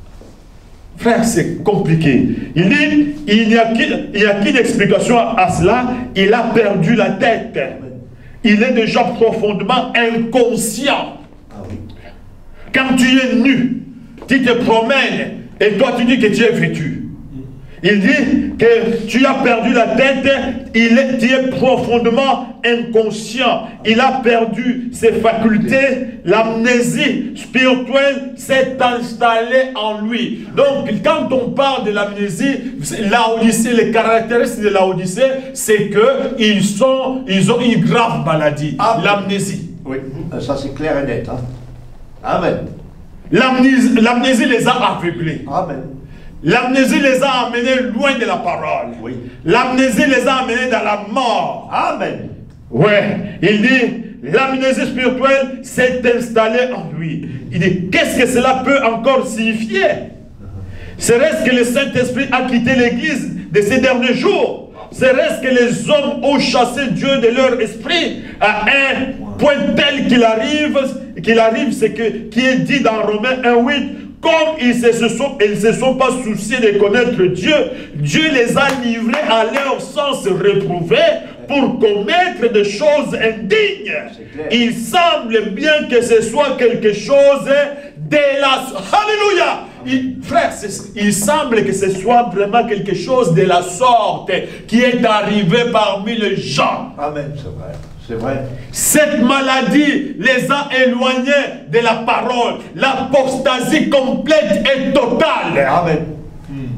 [SPEAKER 1] Frère, c'est compliqué. Il dit, il n'y a qu'une explication à cela, il a perdu la tête. Il est déjà profondément inconscient.
[SPEAKER 2] Ah oui.
[SPEAKER 1] Quand tu es nu, tu te promènes et toi tu dis que tu es vêtu. Il dit que tu as perdu la tête il est, tu es profondément inconscient. Il a perdu ses facultés. L'amnésie spirituelle s'est installée en lui. Donc, quand on parle de l'amnésie, Laodicée, les caractéristiques de Laodicée, c'est qu'ils sont, ils ont une grave maladie, l'amnésie.
[SPEAKER 2] Oui, ça c'est clair et net. Hein. Amen.
[SPEAKER 1] L'amnésie les a aveuglés.
[SPEAKER 2] Amen.
[SPEAKER 1] L'amnésie les a amenés loin de la parole.
[SPEAKER 2] Oui.
[SPEAKER 1] L'amnésie les a amenés dans la mort.
[SPEAKER 2] Amen.
[SPEAKER 1] Ouais, il dit, l'amnésie spirituelle s'est installée en lui. Il dit, qu'est-ce que cela peut encore signifier? Serait-ce que le Saint-Esprit a quitté l'Église de ces derniers jours? Serait-ce que les hommes ont chassé Dieu de leur esprit à un point tel qu'il arrive, qu'il arrive, c'est que, qui est dit dans Romains un huit, comme ils ne se, sont, ils se sont pas souciés de connaître Dieu, Dieu les a livrés à leur sens réprouvé pour commettre des choses indignes. Il semble bien que ce soit quelque chose de la... Alléluia! Il, frère, il semble que ce soit vraiment quelque chose de la sorte qui est arrivé parmi les gens.
[SPEAKER 2] Amen, c'est vrai. C'est vrai.
[SPEAKER 1] Cette maladie les a éloignés de la parole. L'apostasie complète et totale.
[SPEAKER 2] Amen. Hmm.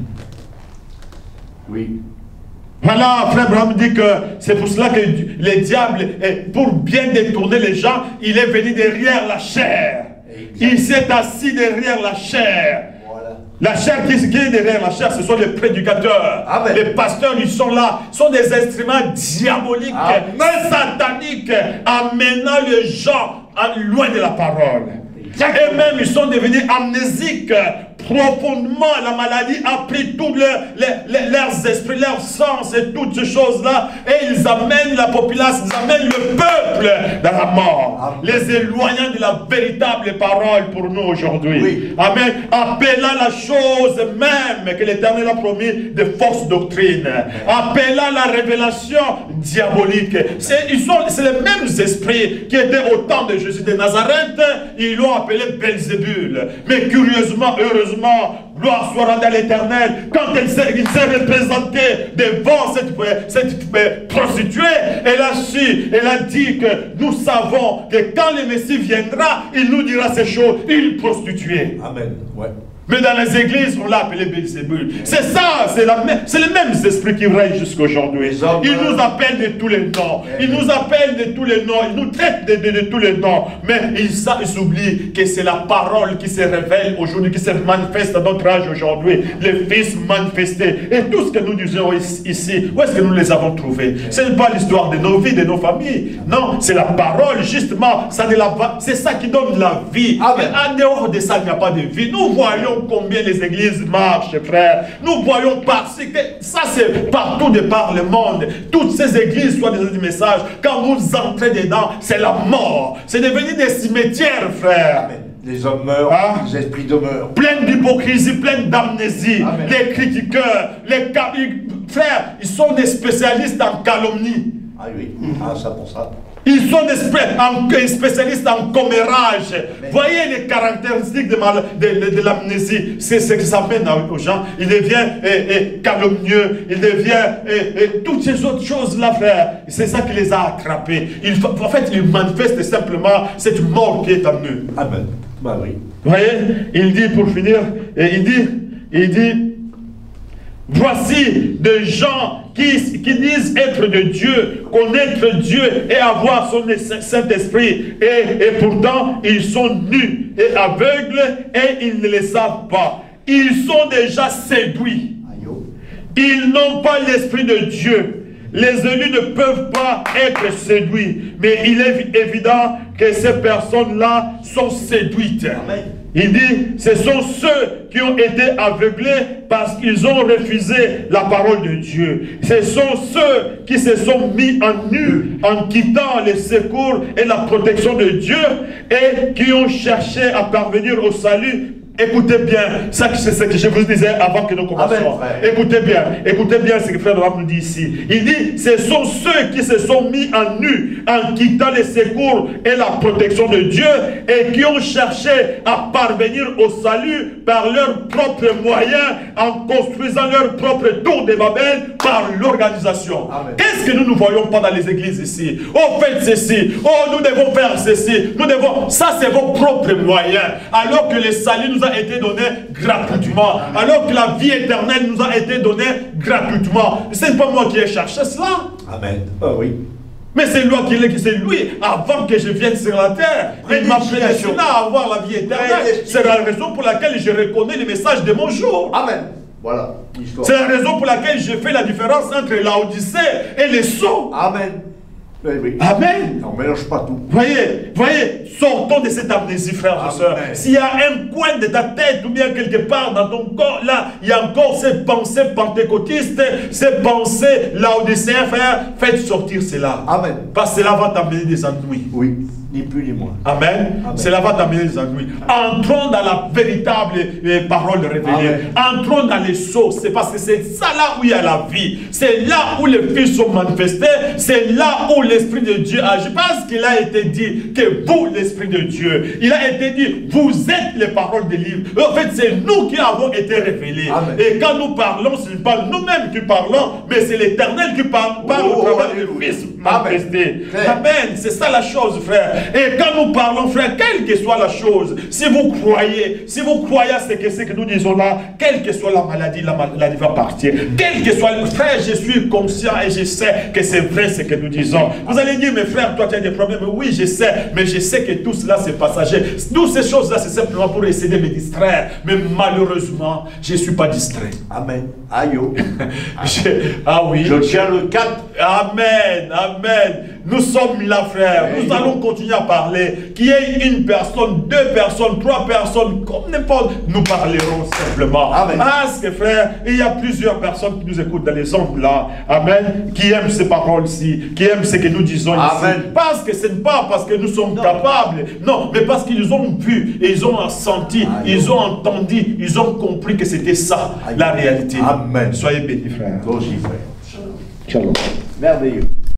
[SPEAKER 2] Oui.
[SPEAKER 1] Voilà, frère Abraham dit que c'est pour cela que le diable, pour bien détourner les gens, il est venu derrière la chair. Exactement. Il s'est assis derrière la chair. La chair qui est derrière la chair, ce sont les prédicateurs. Amen. Les pasteurs, ils sont là. Ce sont des instruments diaboliques, Amen. Sataniques, amenant les gens à, loin de la parole. Et même, ils sont devenus amnésiques. Profondément, la maladie a pris tous leur, les, les, leurs esprits, leurs sens et toutes ces choses-là. Et ils amènent la population, ils amènent le peuple dans la mort. Amen. Les éloignant de la véritable parole pour nous aujourd'hui. Oui. Amen. Appelant la chose même que l'Éternel a promis de fausses doctrines. Appelant la révélation diabolique. C'est les mêmes esprits qui étaient au temps de Jésus de Nazareth. Ils l'ont appelé Belzébul. Mais curieusement, heureusement, gloire soit rendue à l'Éternel, quand il s'est représenté devant cette, cette prostituée, elle a su, elle a dit que nous savons que quand le Messie viendra, il nous dira ces choses, une prostituée.
[SPEAKER 2] Amen. Ouais.
[SPEAKER 1] Mais dans les églises, on l'a appelé Belzébul. C'est ça, c'est les mêmes esprits qui règnent jusqu'à aujourd'hui. Ils nous appellent de tous les noms. Ils nous appellent de tous les noms. Ils nous traitent de, de, de tous les noms. Mais ils, ils oublient que c'est la parole qui se révèle aujourd'hui, qui se manifeste à notre âge aujourd'hui. Les fils manifestés. Et tout ce que nous disons ici, où est-ce que nous les avons trouvés? Ce n'est pas l'histoire de nos vies, de nos familles. Non, c'est la parole, justement. C'est ça qui donne la vie. Ah, mais en dehors de ça, il n'y a pas de vie. Nous voyons combien les églises marchent, frère. Nous voyons parce que ça c'est partout de par le monde. Toutes ces églises soient des messages. Quand vous entrez dedans, c'est la mort. C'est devenu des cimetières, frère.
[SPEAKER 2] Amen. Les hommes meurent, ah. Les esprits demeurent.
[SPEAKER 1] Plein d'hypocrisie, plein d'amnésie. Les critiqueurs, les frères, ils sont des spécialistes en calomnie.
[SPEAKER 2] Ah oui, ah ça pour ça.
[SPEAKER 1] Ils sont des spécialistes en commérage. Mais... Voyez les caractéristiques de, de, de, de l'amnésie. C'est ce que ça mène aux gens. Il devient et, et calomnieux. Il devient et, et toutes ces autres choses-là, frère. C'est ça qui les a attrapés. Il, en fait, ils manifestent simplement cette mort qui est en eux.
[SPEAKER 2] Amen. Bah oui.
[SPEAKER 1] Vous voyez, il dit pour finir, et il dit, il dit, voici des gens qui, qui disent être de Dieu, connaître Dieu et avoir son Saint-Esprit. Et, et pourtant, ils sont nus et aveugles et ils ne le savent pas. Ils sont déjà séduits. Ils n'ont pas l'Esprit de Dieu. Les élus ne peuvent pas être séduits. Mais il est évident que ces personnes-là sont séduites. Amen. Il dit, ce sont ceux qui ont été aveuglés parce qu'ils ont refusé la parole de Dieu. Ce sont ceux qui se sont mis en nu en quittant les secours et la protection de Dieu et qui ont cherché à parvenir au salut Écoutez bien, ça c'est ce que je vous disais avant que nous commencions. Amen, écoutez bien, écoutez bien ce que frère Abraham nous dit ici. Il dit, ce sont ceux qui se sont mis en nu en quittant les secours et la protection de Dieu et qui ont cherché à parvenir au salut par leurs propres moyens en construisant leur propre tour de Babel par l'organisation. Qu'est-ce que nous ne voyons pas dans les églises ici? Oh, faites ceci, oh, nous devons faire ceci, nous devons... Ça, c'est vos propres moyens. Alors que le salut nous a été donné gratuitement. Alors que la vie éternelle nous a été donnée gratuitement. Ce n'est pas moi qui ai cherché cela.
[SPEAKER 2] Amen. Oh oui.
[SPEAKER 1] Mais c'est lui qui est, c'est lui, avant que je vienne sur la terre, il m'a prédestiné à avoir la vie éternelle. C'est la raison pour laquelle je reconnais les messages de mon jour.
[SPEAKER 2] Amen. Voilà.
[SPEAKER 1] C'est la raison pour laquelle je fais la différence entre l'Odyssée et les sceaux.
[SPEAKER 2] Amen. Oui, oui.
[SPEAKER 1] Amen.
[SPEAKER 2] On ne mélange pas tout.
[SPEAKER 1] Voyez, voyez, sortons de cette amnésie, frères et sœurs. S'il y a un coin de ta tête ou bien quelque part dans ton corps, là, il y a encore ces pensées pentecôtistes, ces pensées laodicéennes, frère, faites sortir cela.
[SPEAKER 2] Amen.
[SPEAKER 1] Parce que cela va t'amener des ennuis.
[SPEAKER 2] Oui, ni plus ni moins.
[SPEAKER 1] Amen. Amen. Cela va t'amener des ennuis. Entrons dans la véritable euh, parole révélée. Amen. Entrons dans les sceaux. C'est parce que c'est ça là où il y a la vie. C'est là où les fils sont manifestés. C'est là où l'Esprit de Dieu agit. Parce qu'il a été dit que vous, l'Esprit de Dieu, il a été dit, vous êtes les paroles des livres. En fait, c'est nous qui avons été révélés. Amen. Et quand nous parlons, ce n'est pas nous-mêmes qui parlons, mais c'est l'Éternel qui parle, parle oh, au travers du Fils manifesté. Amen. C'est ça la chose, frère. Et quand nous parlons, frère, quelle que soit la chose, si vous croyez, si vous croyez à ce que, ce que nous disons là, quelle que soit la maladie, la maladie va partir. Quel que soit le frère, je suis conscient et je sais que c'est vrai ce que nous disons. Vous allez dire, mes frères, toi tu as des problèmes. Oui, je sais, mais je sais que tout cela c'est passager. Toutes ces choses-là, c'est simplement pour essayer de me distraire. Mais malheureusement, je ne suis pas distrait.
[SPEAKER 2] Amen. Aïe.
[SPEAKER 1] je, ah oui.
[SPEAKER 2] Je tiens le cap.
[SPEAKER 1] Amen. Amen. Nous sommes là, frère. Amen. Nous allons continuer à parler. Qu'il y ait une personne, deux personnes, trois personnes, comme n'importe, nous parlerons simplement.
[SPEAKER 2] Amen.
[SPEAKER 1] Parce que, frère, il y a plusieurs personnes qui nous écoutent dans les ondes là. Amen. Qui aiment ces paroles-ci, qui aiment ce que nous disons
[SPEAKER 2] Amen.
[SPEAKER 1] ici. Parce que ce n'est pas parce que nous sommes non. capables, non, mais parce qu'ils ont vu, et ils ont senti, Amen. Ils ont entendu, ils ont compris que c'était ça, Amen. La réalité.
[SPEAKER 2] Amen.
[SPEAKER 1] Soyez bénis, frère.
[SPEAKER 2] Toi aussi, frère.
[SPEAKER 1] Shalom.
[SPEAKER 2] Merveilleux.